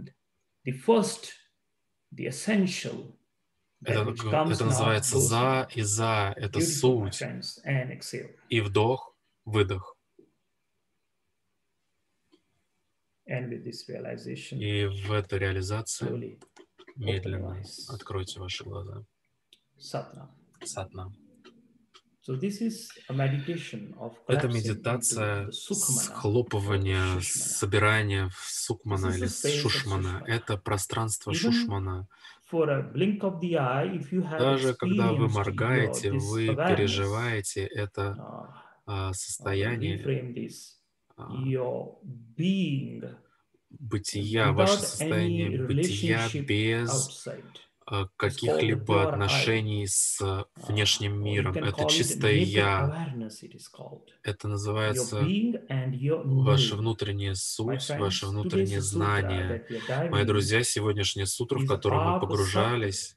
Это называется «за» и «за». Это суть. И вдох, выдох. И в этой реализации медленно откройте ваши глаза. Сатнам. Это медитация схлопывания, собирания в Сукмана или Шушмана. Это пространство Шушмана. Даже когда вы моргаете, вы переживаете это состояние бытия, ваше состояние бытия без каких-либо отношений с внешним миром. Это чистое «Я». Это называется ваша внутренняя суть, ваше внутреннее знание. Мои друзья, сегодняшняя сутра, в которую мы погружались,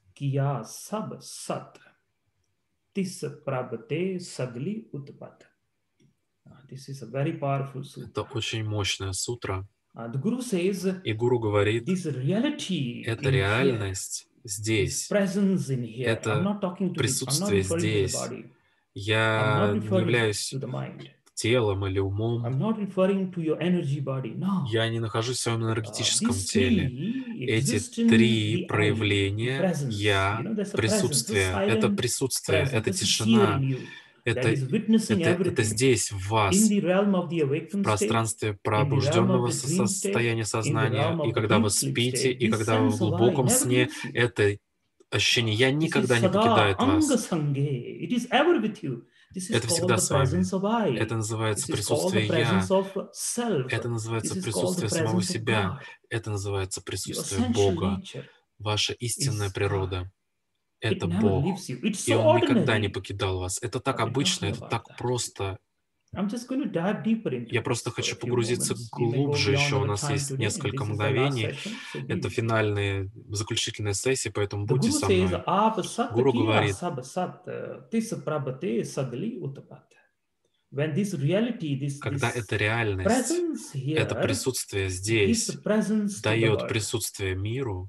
это очень мощная сутра. И Гуру говорит, эта реальность здесь, это присутствие здесь. Я не являюсь телом или умом. Я не нахожусь в своем энергетическом теле. Эти три проявления «Я», присутствие, это тишина. Это здесь, в вас, в пространстве пробужденного состояния сознания. И когда вы спите, и когда вы в глубоком сне, это ощущение «Я» никогда не покидает вас. Это всегда с вами. Это называется присутствие «Я». Это называется присутствие самого себя. Это называется присутствие Бога. Ваша истинная природа. Это Бог. И Он никогда не покидал вас. Это так обычно, это так просто. Я просто хочу погрузиться глубже еще. У нас есть несколько мгновений. Это финальные, заключительные сессии, поэтому будьте со мной. Гуру говорит, когда эта реальность, это присутствие здесь дает присутствие миру,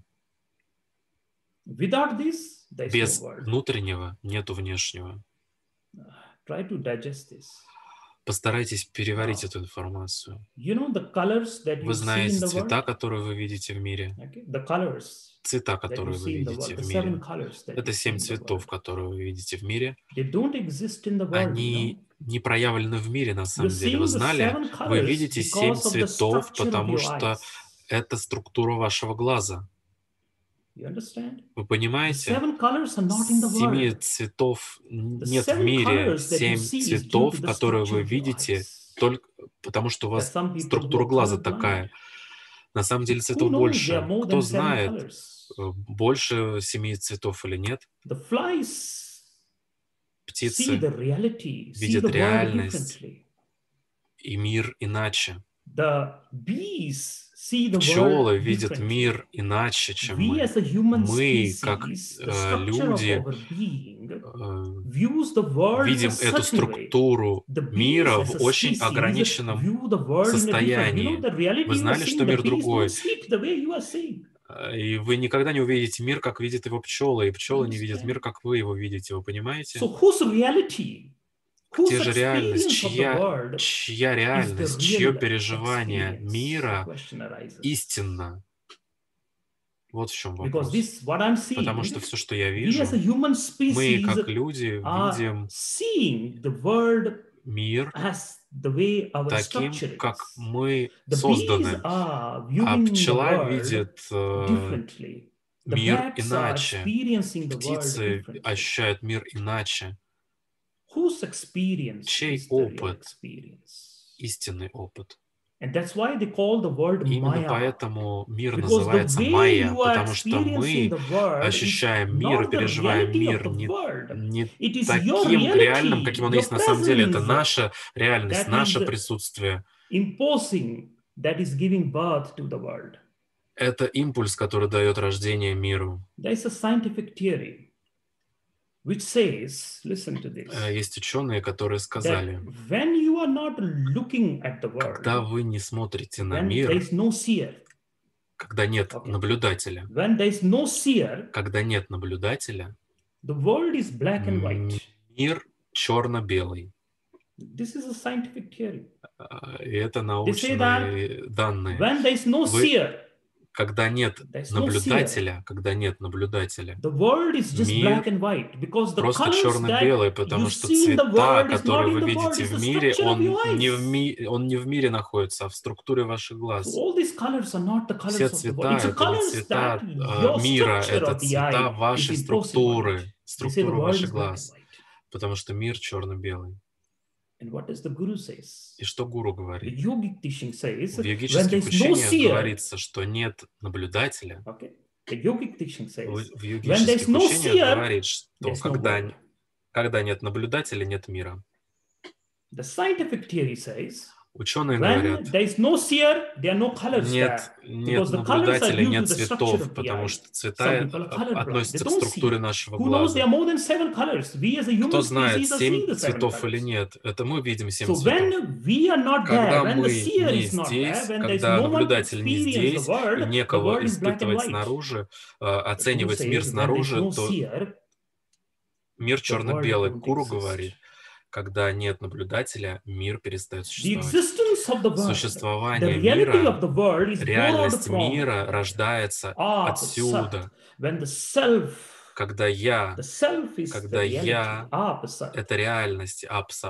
без внутреннего нету внешнего. Постарайтесь переварить эту информацию. Вы знаете цвета, которые вы видите в мире. Цвета, которые вы видите в мире. Это 7 цветов, которые вы видите в мире. Они не проявлены в мире на самом деле. Вы знали? Вы видите 7 цветов, потому что это структура вашего глаза. Вы понимаете? 7 цветов нет в мире. 7 цветов, которые вы видите, только потому что у вас структура глаза такая. На самом деле цветов больше. Кто знает, больше 7 цветов или нет? Птицы видят реальность и мир иначе. Пчелы видят мир иначе, чем мы. Мы, как люди, видим эту структуру мира в очень ограниченном состоянии. Вы знали, что мир другой? И вы никогда не увидите мир, как видят его пчелы, и пчелы не видят мир, как вы его видите. Вы понимаете? Где же реальность? Чья реальность, чье переживание мира истинно? Вот в чем вопрос. Потому что все, что я вижу, мы, как люди, видим мир таким, как мы созданы. А пчела видит мир иначе. Птицы ощущают мир иначе. Чей опыт? Истинный опыт. Именно поэтому мир называется майя, потому что мы ощущаем мир, переживаем мир не таким реальным, каким он есть на самом деле. Это наша реальность, наше присутствие. Это импульс, который дает рождение миру. Есть ученые, которые сказали, когда вы не смотрите на мир, когда нет наблюдателя, когда нет наблюдателя, мир черно-белый. И это научные данные. Когда нет наблюдателя, мир просто черно-белый, потому что цвета, которые вы видите в мире, он не в мире находится, а в структуре ваших глаз. Все цвета — это не цвета мира, это цвета вашей структуры ваших глаз, потому что мир черно-белый. И что Гуру говорит? В йогических учениях говорится, что нет наблюдателя. В йогических учениях говорит, что когда нет наблюдателя, нет мира. Ученые говорят, нет наблюдателя, нет цветов, потому что цвета относятся к структуре нашего глаза. Кто знает, 7 цветов или нет, это мы видим 7 цветов. Когда мы не здесь, когда наблюдатель не здесь, и некого испытывать снаружи, оценивать мир снаружи, то мир черно-белый. Гуру говорит, когда нет наблюдателя, мир перестает существовать. Существование мира, реальность мира рождается отсюда. Когда я, это реальность, апсат.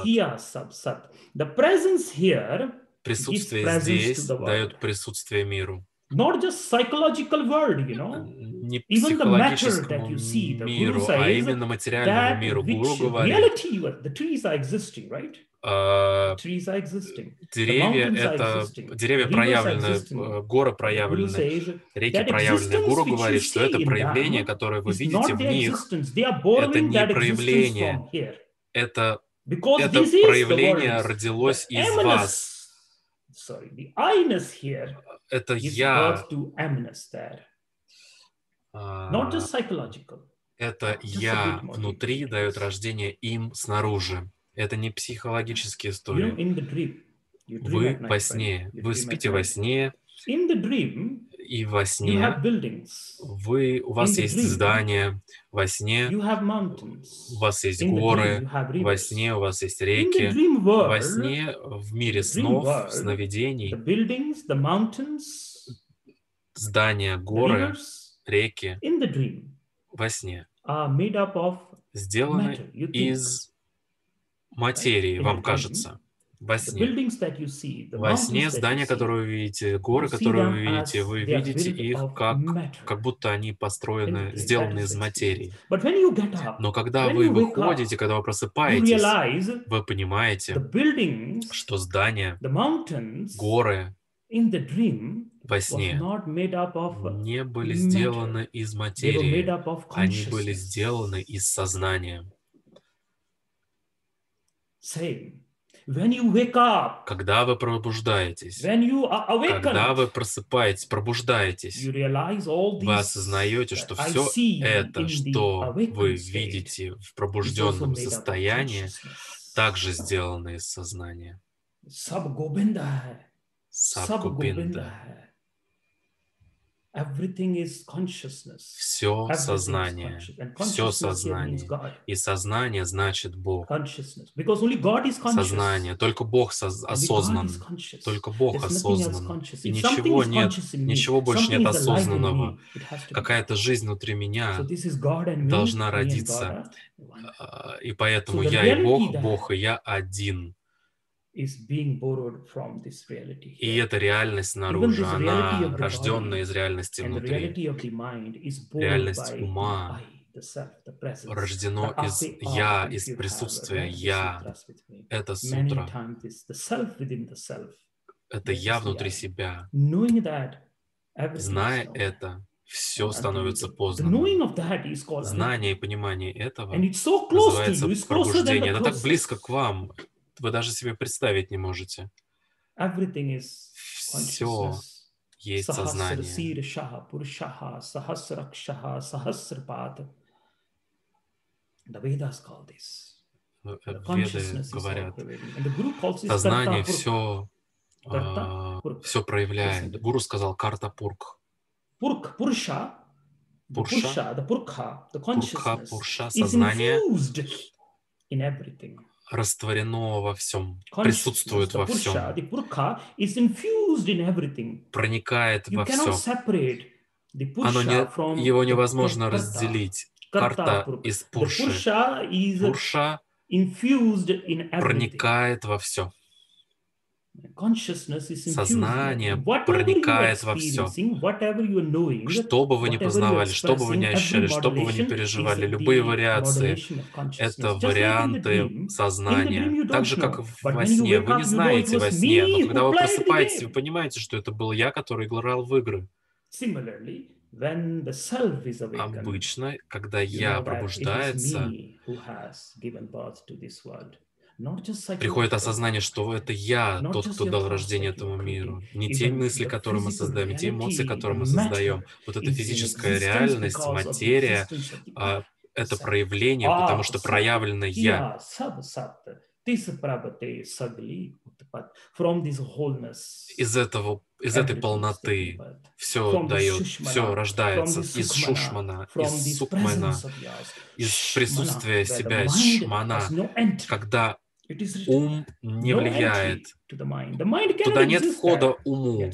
Присутствие здесь дает присутствие миру. Не психологическому миру, а именно материальному миру. Гуру говорит, деревья проявлены, горы проявлены, реки проявлены. Гуру говорит, что это проявление, которое вы видите в них, это не проявление, это проявление родилось из вас. Это я. Это я внутри дает рождение им снаружи. Это не психологические истории. Вы во сне. Вы спите во сне. И во сне у вас есть здания, во сне у вас есть горы, во сне у вас есть реки, во сне в мире снов, сновидений, здания, горы, реки во сне сделаны из материи, вам кажется. Во сне. Во сне здания, которые вы видите, горы, которые вы видите их как будто они построены, сделаны из материи. Но когда вы выходите, когда вы просыпаетесь, вы понимаете, что здания, горы во сне не были сделаны из материи, они были сделаны из сознания. Когда вы пробуждаетесь, когда вы просыпаетесь, пробуждаетесь, вы осознаете, что все это, что вы видите в пробужденном состоянии, также сделано из сознания. Сабгобинда. Все сознание. Все сознание. И сознание значит Бог. Сознание. Только Бог осознан. Только Бог осознан. И ничего нет, ничего больше нет осознанного. Какая-то жизнь внутри меня должна родиться. И поэтому я и Бог, Бог и я один. И эта реальность снаружи, она рожденная из реальности внутри. Реальность ума рождено из «я», из присутствия «я». Это сутра. Это «я» внутри себя. Зная это, все становится познанным. Знание и понимание этого называется пробуждение. Это так близко к вам, вы даже себе представить не можете. Все есть сознание. Веды говорят, сознание все проявляет. Гуру сказал карта-пурх. Пурша, сознание растворено во всем, присутствует во всем, проникает во все. Его невозможно разделить. Карта из пурши. Пурша проникает во все. Сознание проникает во все. Что бы вы ни познавали, что бы вы ни ощущали, что бы вы ни переживали, любые вариации — это варианты сознания. Так же, как во сне. Вы не знаете во сне, но когда вы просыпаетесь, вы понимаете, что это был я, который играл в игры. Обычно, когда я пробуждается, приходит осознание, что это я, тот, кто дал рождение этому миру. Не те мысли, которые мы создаем, не те эмоции, которые мы создаем. Вот эта физическая реальность, материя, это проявление, потому что проявлено я. Из этой полноты все дает, все рождается из шушмана, из сукмана, из присутствия себя, из шмана, когда ум не влияет. Туда нет входа уму.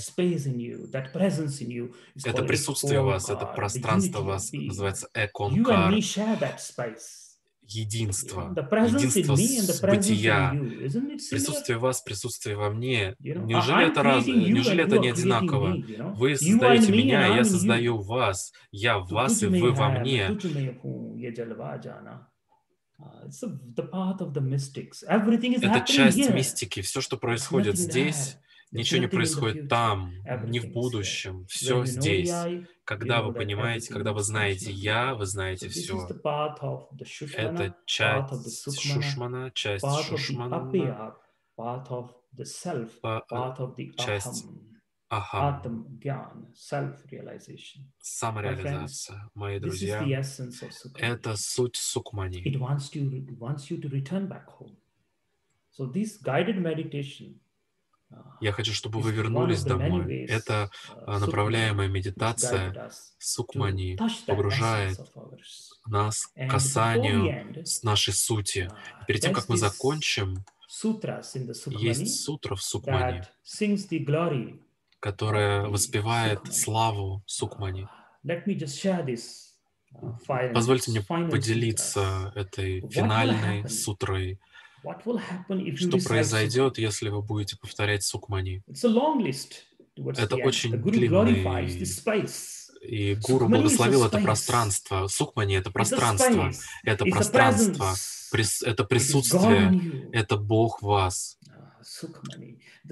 Это присутствие у вас, это пространство у вас называется эконкар. Единство. Единство с бытия. Присутствие в вас, присутствие во мне. Неужели это не одинаково? Вы создаете меня, я создаю вас. Я в вас, и вы во мне. Это часть мистики. Все, что происходит здесь, ничего не происходит там, не в будущем. Все здесь. Когда вы понимаете, когда вы знаете я, вы знаете все. Это часть шушмана, часть ахам. Самореализация, мои друзья, это суть сукмани. Я хочу, чтобы вы вернулись домой. Это направляемая медитация сукмани погружает нас к касанию с нашей сути. И перед тем, как мы закончим, есть сутра в сукмани, которая воспевает славу сукмани. Позвольте мне поделиться этой финальной сутрой. Что произойдет, если вы будете повторять сукмани? Это очень длинный, и гуру благословил это пространство. Сукмани — это пространство, это присутствие, это Бог в вас. Сукмани —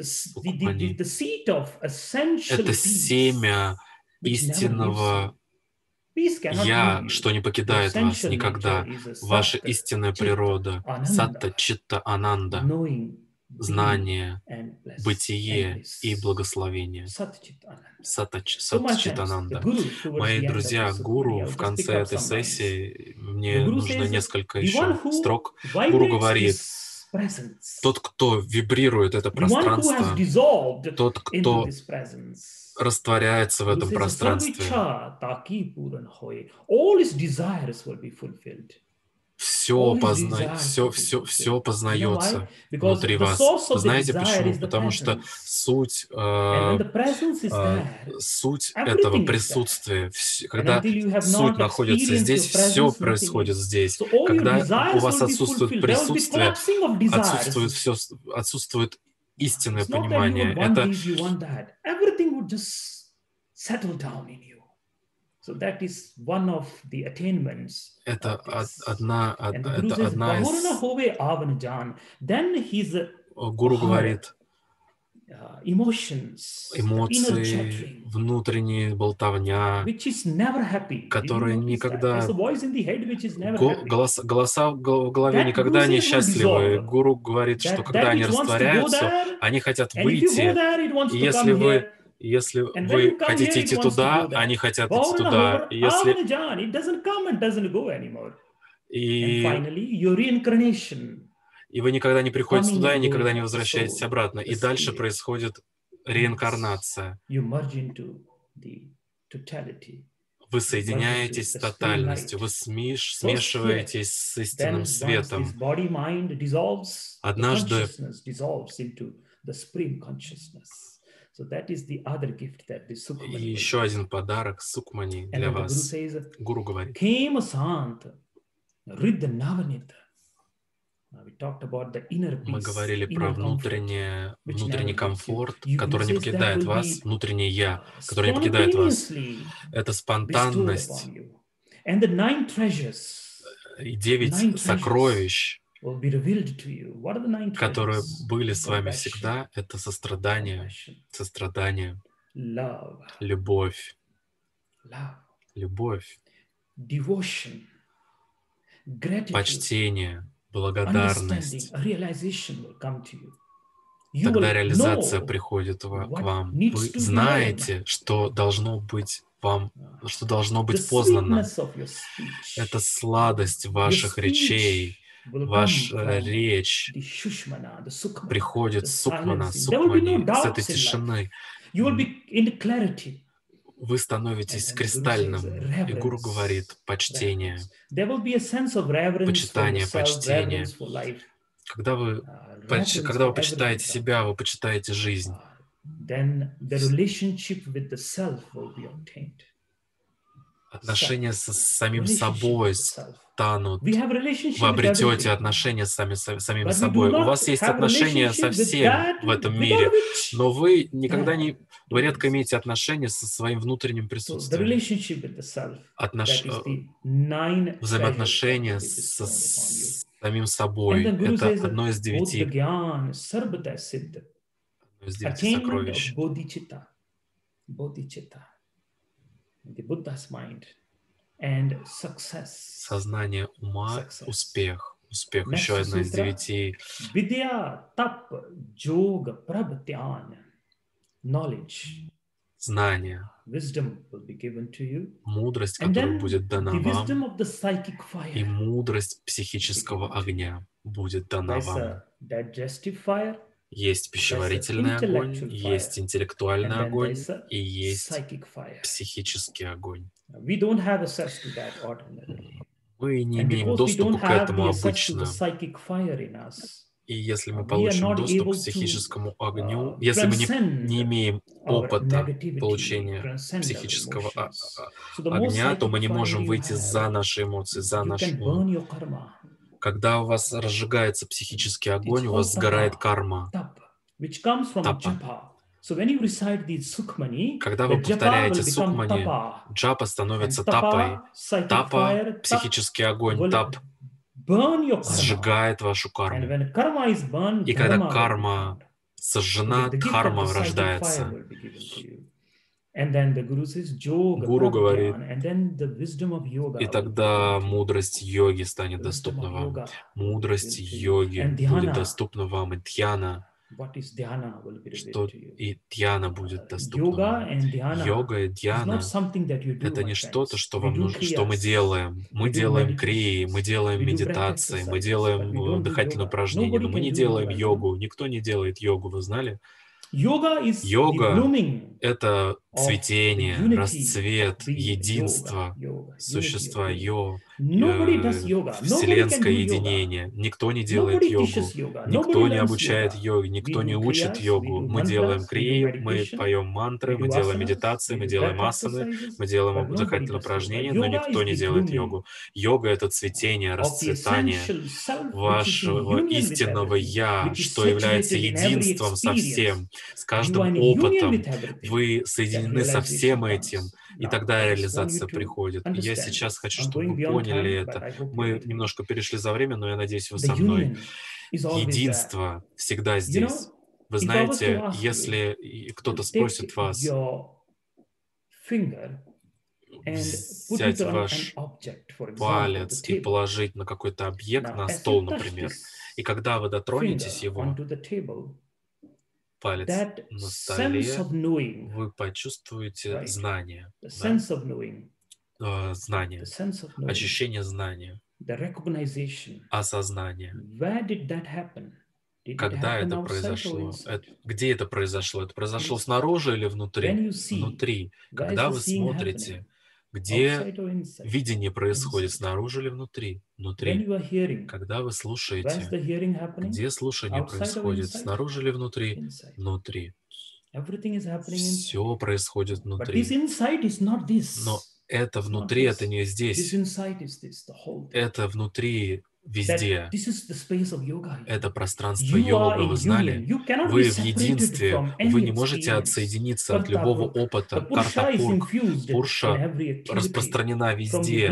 это семя истинного Я, что не покидает вас никогда, ваша истинная природа, сатта, читта, ананда, знание, бытие и благословение. Сатта, читта, ананда. Мои друзья, гуру в конце этой сессии, мне нужно несколько еще строк. Гуру говорит: тот, кто вибрирует это пространство, тот, кто растворяется в этом пространстве, все познается внутри вас. Вы знаете почему? Потому что суть этого присутствия, когда суть находится здесь, все происходит здесь. Когда у вас отсутствует присутствие, отсутствует истинное понимание. Это одна из... Гуру говорит, эмоции, внутренняя болтовня, которые никогда... Голоса в голове никогда не счастливы. Гуру говорит, что когда они растворяются, они хотят выйти. И если вы хотите идти туда, они хотят идти туда. И вы никогда не приходите туда и никогда не возвращаетесь обратно. И дальше происходит реинкарнация. Вы соединяетесь с тотальностью, вы смешиваетесь с истинным светом. Однажды и еще один подарок Сукмани для вас. Гуру говорит. Мы говорили про внутренний комфорт, который не покидает вас, внутреннее «я», которое не покидает вас. Это спонтанность. И 9 сокровищ, которые были с вами всегда, это сострадание, любовь, почтение, благодарность. Тогда реализация приходит к вам. Вы знаете, что должно быть познано. Это сладость ваших речей. Ваша речь приходит с Сукмани, с этой тишины. Вы становитесь кристальным. И Гуру говорит почтение, почтение. Когда вы почитаете себя, вы почитаете жизнь. Отношения с самим собой станут. Вы обретете отношения с самим собой. У вас есть отношения со всем в этом мире, но вы редко имеете отношения со своим внутренним присутствием. Взаимоотношения с самим собой. Это одно из 9 сокровищ. Сознание ума, успех. Успех еще одна из 9. Знание. Мудрость, которая будет дана вам. И мудрость психического огня будет дана вам. Есть пищеварительный огонь, есть интеллектуальный огонь и есть психический огонь. Мы не имеем доступа к этому обычно. И если мы получим доступ к психическому огню, если мы не имеем опыта получения психического огня, то мы не можем выйти за наши эмоции, за наш ум. Когда у вас разжигается психический огонь, у вас сгорает карма. Тапа. Когда вы повторяете Сукмани, джапа становится тапой. Тапа, психический огонь, тап, сжигает вашу карму. И когда карма сожжена, дхарма рождается. Гуру говорит, и тогда мудрость йоги станет доступна вам. Мудрость йоги будет доступна вам, и дхьяна, что и дхьяна будет доступна вам. Йога и дхьяна — это не что-то, что вам нужно, что мы делаем. Мы делаем крии, мы делаем медитации, мы делаем дыхательные упражнения, но мы не делаем йогу. Никто не делает йогу, вы знали? Йога — это цветение, расцвет, единство, существа, вселенское единение. Никто не делает йогу, никто не обучает йоге, никто не учит йогу. Мы делаем крии, мы поем мантры, мы делаем медитации, мы делаем асаны, мы делаем дыхательные упражнения, но никто не делает йогу. Йога — это цветение, расцветание вашего истинного «я», что является единством со всем, с каждым опытом. Вы соединены со всем этим, и тогда реализация приходит. Я сейчас хочу, чтобы вы поняли это. Мы немножко перешли за время, но я надеюсь, вы со мной. Единство всегда здесь. Вы знаете, если кто-то спросит вас взять ваш палец и положить на какой-то объект, на стол, например, и когда вы дотронетесь его, палец на столе, вы почувствуете знание, знание, ощущение знания, осознание. Когда это произошло? Где это произошло? Это произошло снаружи или внутри? Внутри. Когда вы смотрите, где видение происходит, снаружи или внутри? Внутри. Когда вы слушаете, где слушание происходит, снаружи или внутри? Внутри. Все происходит внутри. Но это внутри, это не здесь. Это внутри везде. Это пространство йога, вы знали? Вы в единстве, вы не можете отсоединиться от любого опыта. Карта-пург, пурша распространена везде.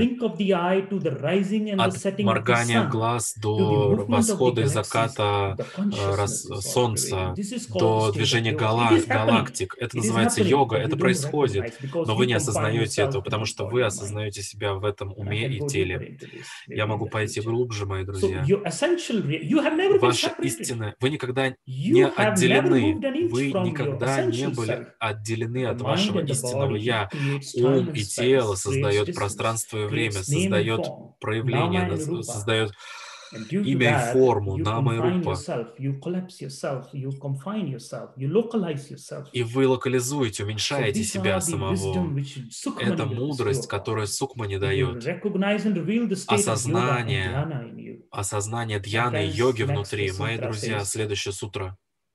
От моргания глаз до восхода и заката солнца, до движения галактик. Это называется йога, это происходит. Но вы не осознаете этого, потому что вы осознаете себя в этом уме и теле. Я могу пойти глубже, мои друзья. Ваша истина, вы никогда не отделены, вы никогда не были отделены от вашего истинного «я». Ум и тело создает пространство и время, создает проявление, создает имя и форму, нама и рупа. И вы локализуете, уменьшаете себя самого. Это мудрость, которую Сукхмани дает. Осознание дьяны и йоги внутри. Мои друзья, следующая сутра.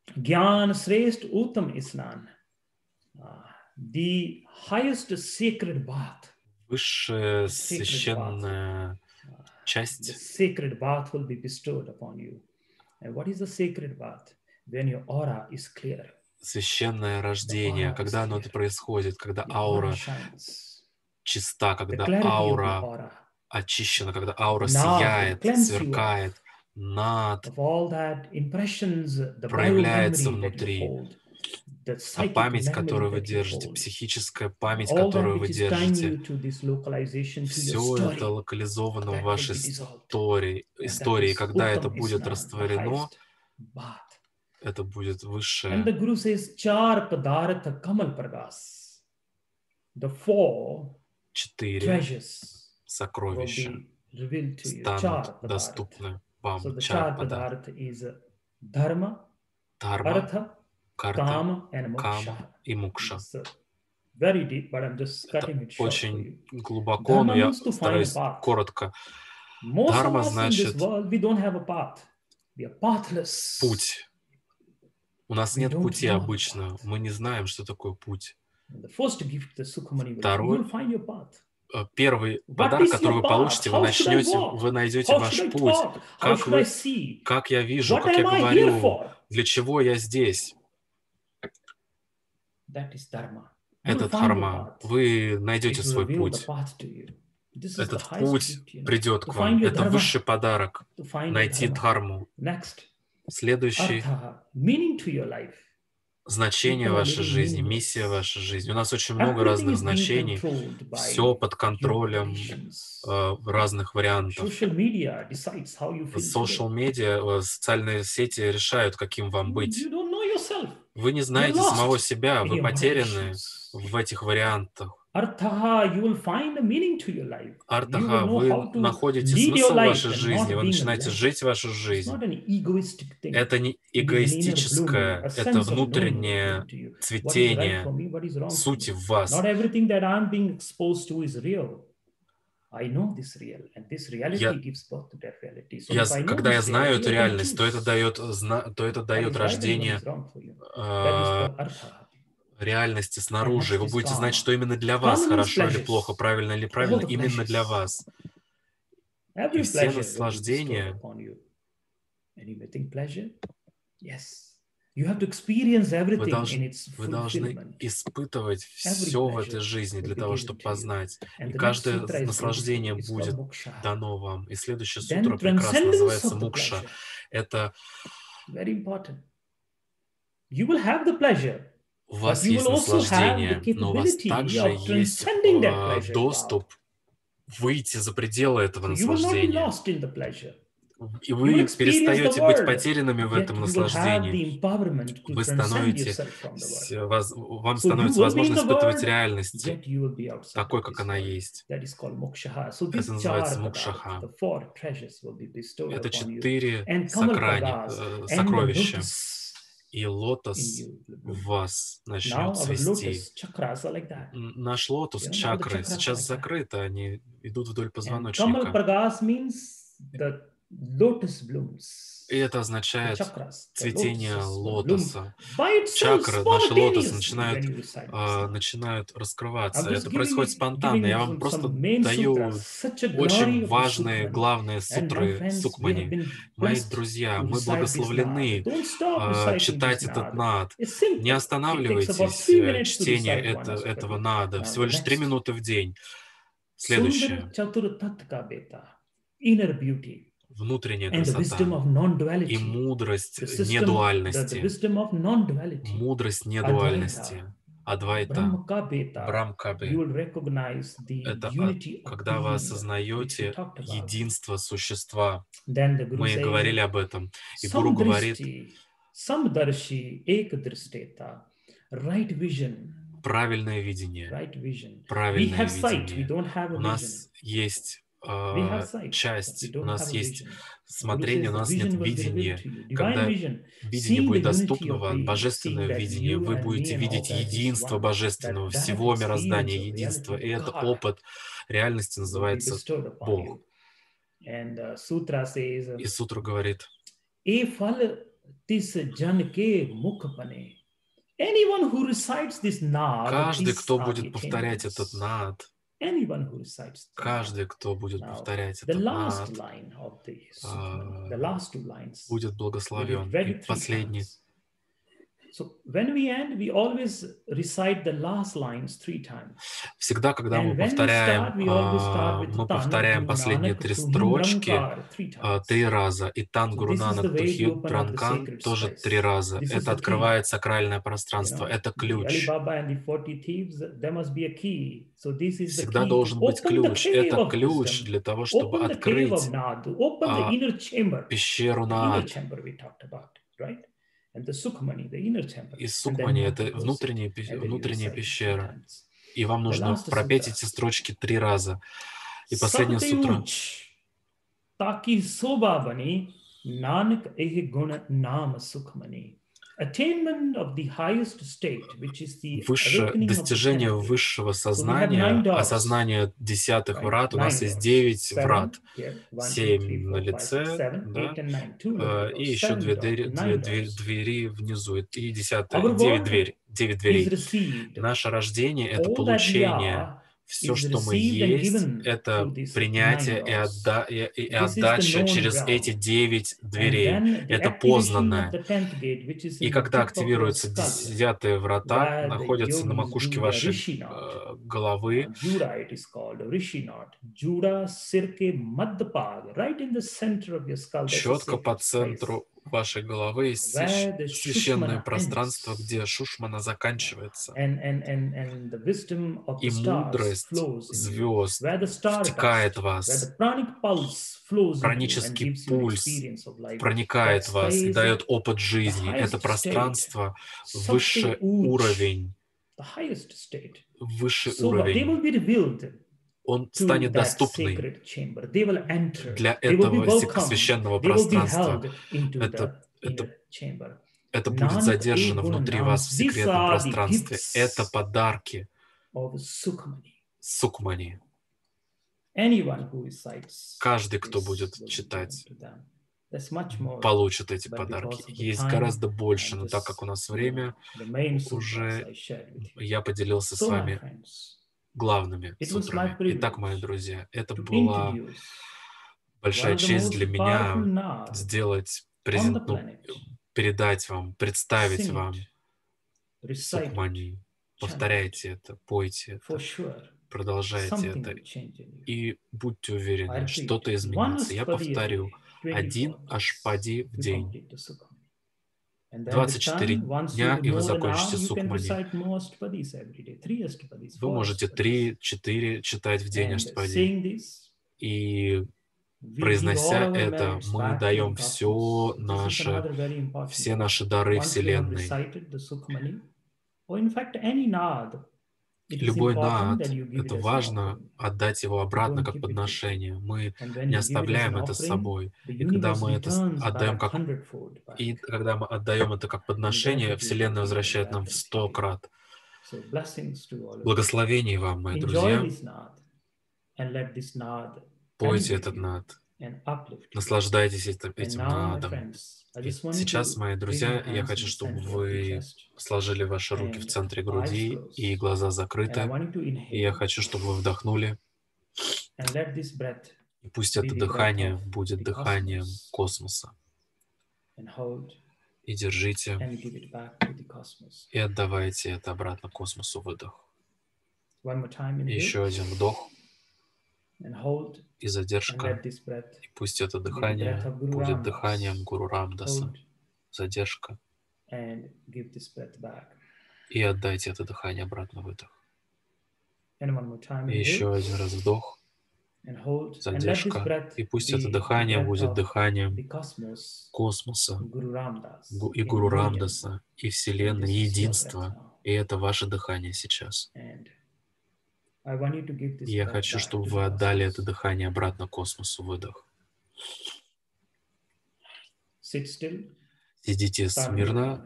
Высшая священная часть. Священное рождение, когда оно происходит, когда аура чиста, когда аура очищена, когда аура сияет, сверкает, Над проявляется внутри. А память, которую вы держите, психическая память, которую вы держите, все это локализовано в вашей истории. Когда это будет растворено, это будет высшее. Четыре сокровища станут доступны вам. Чар-падарта. Дхарма, карта, кама и мукша. Это очень глубоко, но я стараюсь коротко. Дхарма значит путь. У нас нет пути обычно. Мы не знаем, что такое путь. Первый подарок, который вы получите, вы найдете ваш путь. Как я вижу, как я говорю, для чего я здесь. Это дхарма. Вы найдете свой путь. Этот путь придет к вам. Это высший подарок. Найти дхарму. Следующий. Значение вашей жизни, миссия вашей жизни. У нас очень много разных значений. Все под контролем разных вариантов. Social media, социальные сети решают, каким вам быть. Вы не знаете самого себя, вы потеряны в этих вариантах. Артаха, вы находите смысл в вашей жизни, вы начинаете жить вашу жизнь. Это не эгоистическое, это внутреннее цветение сути в вас. Когда я знаю эту реальность, то это дает рождение реальности снаружи. Вы будете знать, что именно для вас хорошо или плохо, правильно или правильно, именно для вас. И все наслаждения. Вы должны испытывать все в этой жизни для того, чтобы познать. И каждое наслаждение будет дано вам. И следующая сутра прекрасно называется мукша. Это у вас есть наслаждение, но у вас также есть доступ выйти за пределы этого наслаждения. И вы перестаете быть потерянными в этом наслаждении. Вам становится возможно испытывать реальность такой, как она есть. Это называется мукшаха. Это 4 сокровища. И лотос в вас начнет цвести. Наш лотос, чакры, сейчас закрыты, они идут вдоль позвоночника. И это означает цветение лотоса. Чакры, наши лотосы начинают раскрываться. Это происходит спонтанно. Я вам просто даю очень важные, главные сутры Сукмани. Мои друзья, мы благословлены читать этот Наад. Не останавливайтесь в чтении этого Наада. Всего лишь 3 минуты в день. Следующее. Внутренняя красота и мудрость недуальности. Мудрость недуальности. Адвайта. Брамкабе. Это когда вы осознаете единство существа. Мы говорили об этом. И Гуру говорит, правильное видение. Правильное видение. У нас есть часть, у нас есть смотрение, у нас нет видения. Когда видение будет доступно вам, божественное видение, вы будете видеть единство божественного, всего мироздания, единство. И это опыт реальности называется Бог. И сутра говорит, каждый, кто будет повторять этот Наад, каждый, кто будет повторять этот Наад, будет благословен. И последний. Всегда, когда мы повторяем последние 3 строчки 3 раза. И Тан Гуру Нанак Тухьют Пранкан тоже 3 раза. Это открывает сакральное пространство. Это ключ. Всегда должен быть ключ. Это ключ для того, чтобы открыть пещеру Наад. И Сукхмани — это внутренняя пещера. И вам нужно пропеть эти строчки 3 раза. И последняя сутра. Достижение высшего сознания, осознание 10-х врат. У нас есть 9 врат. 7 на лице, да? И еще 2 двери внизу. И 9 дверей. Наше рождение — это получение. Все, что мы есть, это принятие и отдача через эти 9 дверей. Это познанное. И когда активируются 10-е врата, находятся на макушке вашей головы, четко по центру вашей головы есть священное пространство, где Шушмана заканчивается. И мудрость звезд втекает в вас. Пранический пульс проникает в вас и дает опыт жизни. Это пространство, высший уровень высший уровень, он станет доступный для этого священного пространства. Это будет задержано внутри вас в секретном пространстве. Это подарки Сукхмани. Каждый, кто будет читать, получит эти подарки. Есть гораздо больше, но так как у нас время, уже я поделился с вами главными сутрами. Итак, мои друзья, это была большая честь для меня сделать передать вам, представить вам Сукхмани. Повторяйте это, пойте это, продолжайте это. И будьте уверены, что-то изменится. Я повторю, 1 ашпади в день. 24 дня, и вы закончите Сукхмани. Вы можете 3-4 читать в день аштпади. И произнося это, мы даем все наши дары Вселенной. Любой наад, это важно отдать его обратно как подношение. Мы не оставляем это с собой. И когда мы отдаем это как подношение, Вселенная возвращает нам в 100 крат. Благословений вам, мои друзья. Пойте этот наад. Наслаждайтесь этим наадом. И сейчас, мои друзья, я хочу, чтобы вы сложили ваши руки в центре груди и глаза закрыты. И я хочу, чтобы вы вдохнули. И пусть это дыхание будет дыханием космоса. И держите. И отдавайте это обратно космосу. Выдох. И еще один вдох. И задержка. И пусть это дыхание будет дыханием Гуру Рамдаса. Задержка. И отдайте это дыхание обратно. Выдох. И еще один раз вдох. Задержка. И пусть это дыхание будет дыханием космоса и Гуру Рамдаса, и Вселенной, единства. И это ваше дыхание сейчас. И я хочу, чтобы вы отдали это дыхание обратно космосу. Выдох. Сидите смирно.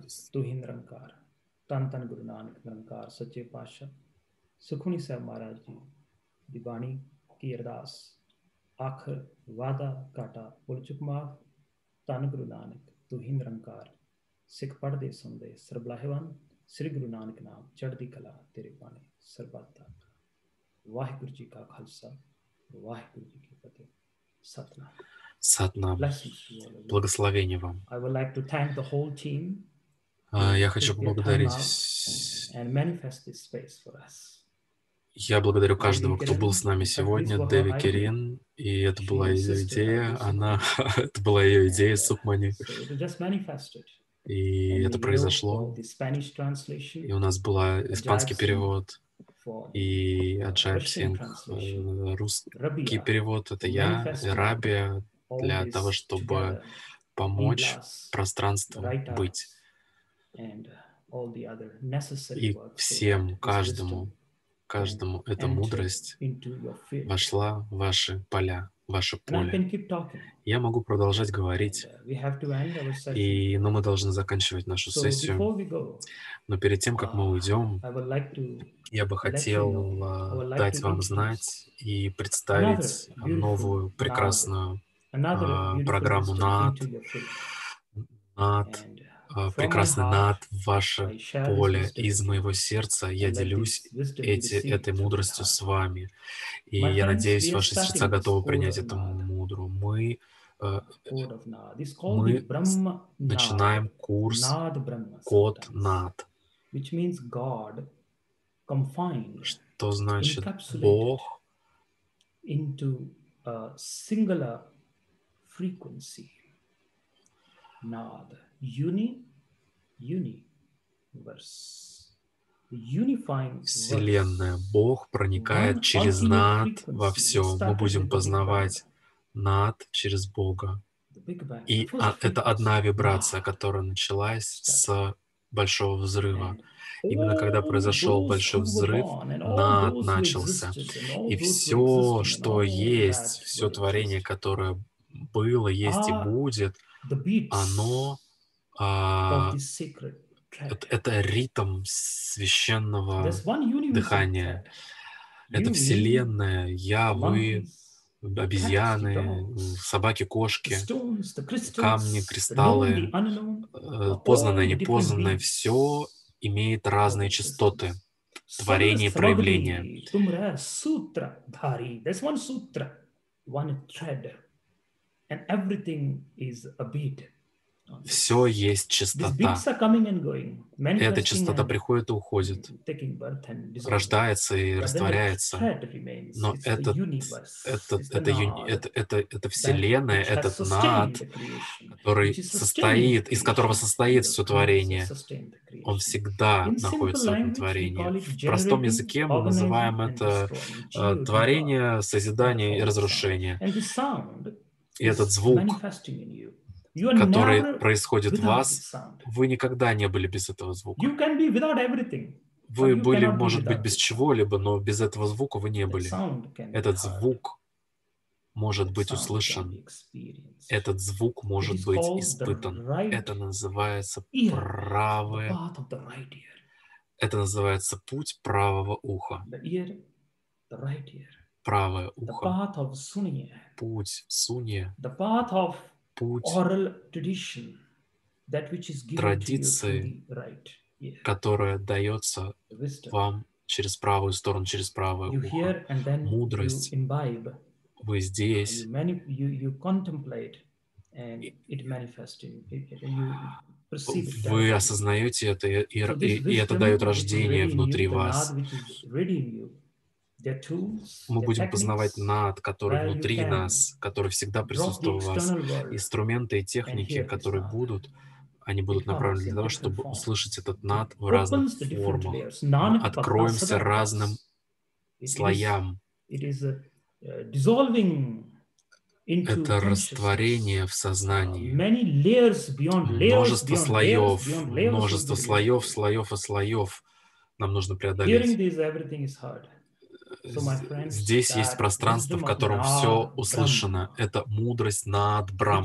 Сатнам. Благословение вам. Я хочу поблагодарить. Я благодарю каждого, кто был с нами сегодня. Деви Кирин. И это была ее идея. Это была ее идея Сукхмани. И это произошло. И у нас был испанский перевод. И Аджайб Сингх, русский перевод, это я, и Рабия, для того, чтобы помочь пространству быть. И всем, каждому эта мудрость вошла в ваши поля, в ваше поле. Я могу продолжать говорить, но мы должны заканчивать нашу сессию. Но перед тем, как мы уйдем, я бы хотел дать вам знать и представить новую прекрасную программу Naad. Прекрасный Naad в ваше поле. Из моего сердца я делюсь этой мудростью с вами. И я надеюсь, ваши сердца готовы принять эту мудру. Мы начинаем курс «Код Naad». Что значит Бог Вселенная, Бог проникает через Naad во все. Мы будем познавать Naad через Бога. И это одна вибрация, которая началась с большого взрыва. Именно когда произошел большой взрыв, Наад начался. И все, что есть, все творение, которое было, есть и будет, оно это ритм священного дыхания. Это Вселенная, я, вы, обезьяны, собаки, кошки, камни, кристаллы, познанное, непознанное, все имеет разные частоты творения и проявления. Все есть частота. Эта частота приходит и уходит, рождается и растворяется. Но это Вселенная, этот Наад, который состоит, из которого состоит все творение, он всегда находится в этом творении. В простом языке мы называем это творение, созидание и разрушение. И этот звук, который происходит в вас, вы никогда не были без этого звука. Вы были, может быть, без чего-либо, но без этого звука вы не были. Этот звук может быть услышан. Этот звук может быть испытан. Это называется Это называется путь правого уха. Правое ухо. Путь сунья. Путь традиции, которая дается вам через правую сторону, через правое ухо. Мудрость. Вы здесь. Вы осознаете это, и это дает рождение внутри вас. Мы будем познавать Наад, который внутри нас, который всегда присутствует в вас. Инструменты и техники, которые будут, они будут направлены для того, чтобы услышать этот Наад в разных формах. Мы откроемся разным слоям. Это растворение в сознании. Множество слоев, слоев и слоев нам нужно преодолеть. Здесь есть пространство, в котором все услышано. Это мудрость Наад Брам.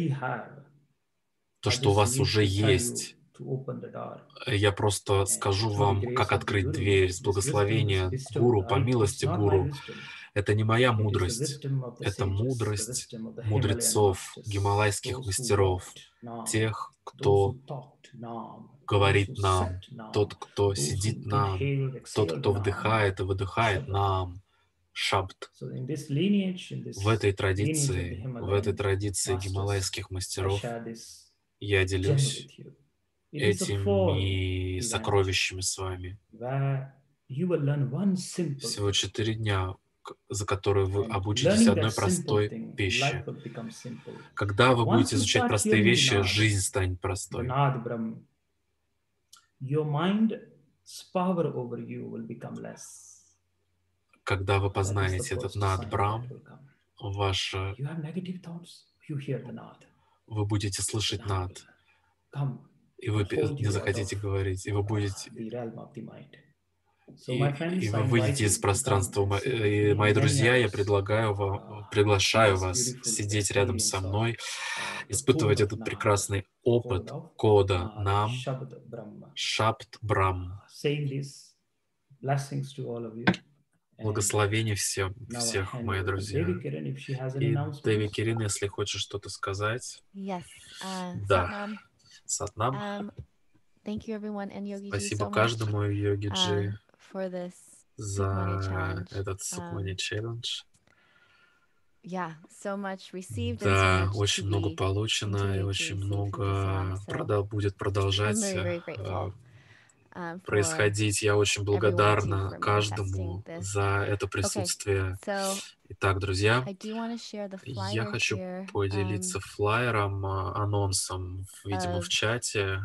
То, что у вас уже есть. Я просто скажу вам, как открыть дверь с благословения Гуру, по милости Гуру. Это не моя мудрость. Это мудрость мудрецов, гималайских мастеров, тех, кто говорит нам, тот, кто сидит нам, тот, кто вдыхает и выдыхает нам. Шабд. В этой традиции гималайских мастеров я делюсь этими сокровищами с вами. Всего 4 дня, за которые вы обучитесь одной простой вещи. Когда вы будете изучать простые вещи, жизнь станет простой. Когда вы познаете этот Наад Брам, вы будете слышать Наад, и вы не захотите говорить, и вы будете... И вы выйдете из пространства. И, мои друзья, я приглашаю вас сидеть рядом со мной, испытывать этот прекрасный опыт кода нам, Шабд Брам. Благословение всех, мои друзья. И Деви Кирин, если хочешь что-то сказать. Да. Сатнам. Спасибо каждому Йоги-джи за этот Sukhmani челлендж. Да, очень много получено и очень много будет продолжать происходить. Я очень благодарна каждому за это присутствие. Итак, друзья, я хочу поделиться флаером, анонсом, видимо, в чате.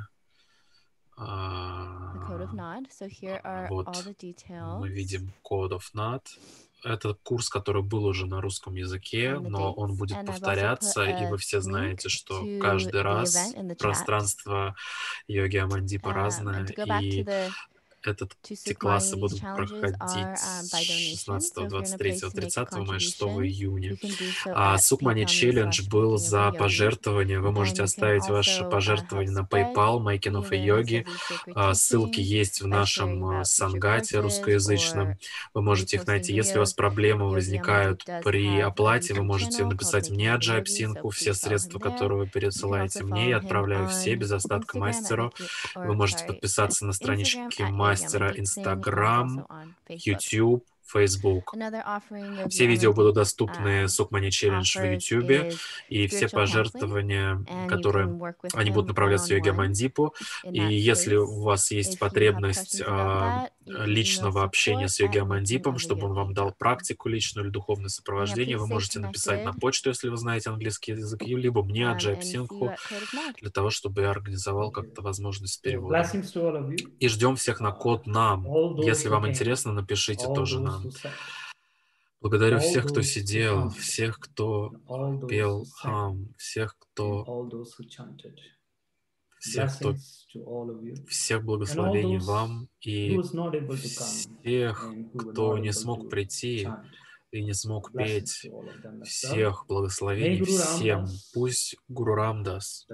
Вот, мы видим Code of Naad. это курс, который был уже на русском языке, но он будет повторяться, и вы все знаете, что каждый раз пространство йоги Амандипа разное, и эти классы будут проходить с 16, 23, 30 мая, 6 июня. А Sukhmani Challenge был за пожертвования. Вы можете оставить ваши пожертвования на PayPal, Making of a Yogi. Ссылки есть в нашем сангате русскоязычном. Вы можете их найти. Если у вас проблемы возникают при оплате, вы можете написать мне Аджайб-синку. Все средства, которые вы пересылаете мне, я отправляю все без остатка мастеру. Вы можете подписаться на странички мастера Instagram, YouTube, Facebook. Все видео будут доступны Sukhmani Challenge в YouTube, и все пожертвования, которые они будут направляться Йоги Амандипу. И если у вас есть потребность личного общения с Йоги Амандипом, чтобы он вам дал практику личную или духовное сопровождение, вы можете написать на почту, если вы знаете английский язык, либо мне, Аджайб Синху, для того, чтобы я организовал как-то возможность перевода. И ждем всех на код НАМ. Если вам интересно, напишите тоже НАМ. Благодарю всех, кто сидел, всех, кто пел хам, всех благословений вам, и всех, кто не смог прийти и не смог петь, всех благословений всем. Пусть Гуру Рамдас,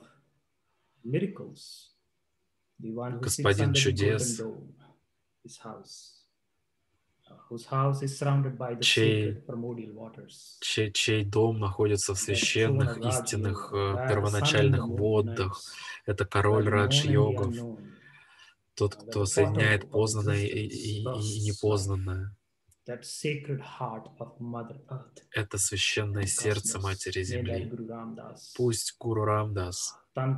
Господин чудес, чей дом находится в священных, истинных, первоначальных водах. Это король Радж-йогов, тот, кто соединяет познанное и непознанное. Это священное сердце Матери Земли. Пусть Гуру Рамдас,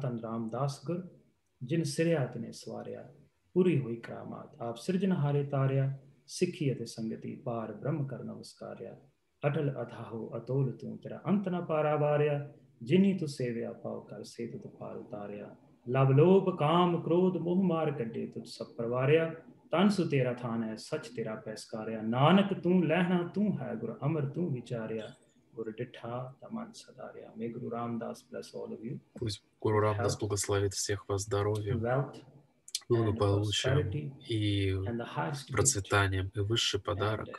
सिखी अते संगति पार ब्रह्म कर नमस्कार्या अटल अथाहो अतोल तू तेरा अंत न पारा बार्या जिन्ही तू सेव्या पाव कर से तू पार उतार्या लव लोभ काम क्रोध मोह मार कड्डे तुझ सब परवार्या तन सु तेरा थान है सच तेरा पैसकार्या नानक तू लहना तू है गुरु अमर तू विचार्या गुरु डिठा तमन सदार्या may Guru Ramdas bless all of you. Пусть Гуру Рамдас благословит всех вас здоровьем, благополучием и процветанием. И высший подарок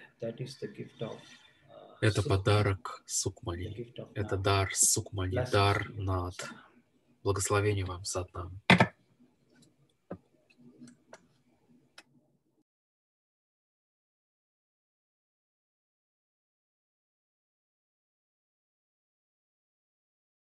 — это подарок Сукхмани. Это дар Сукхмани, дар Над. Благословение вам, Сатнам.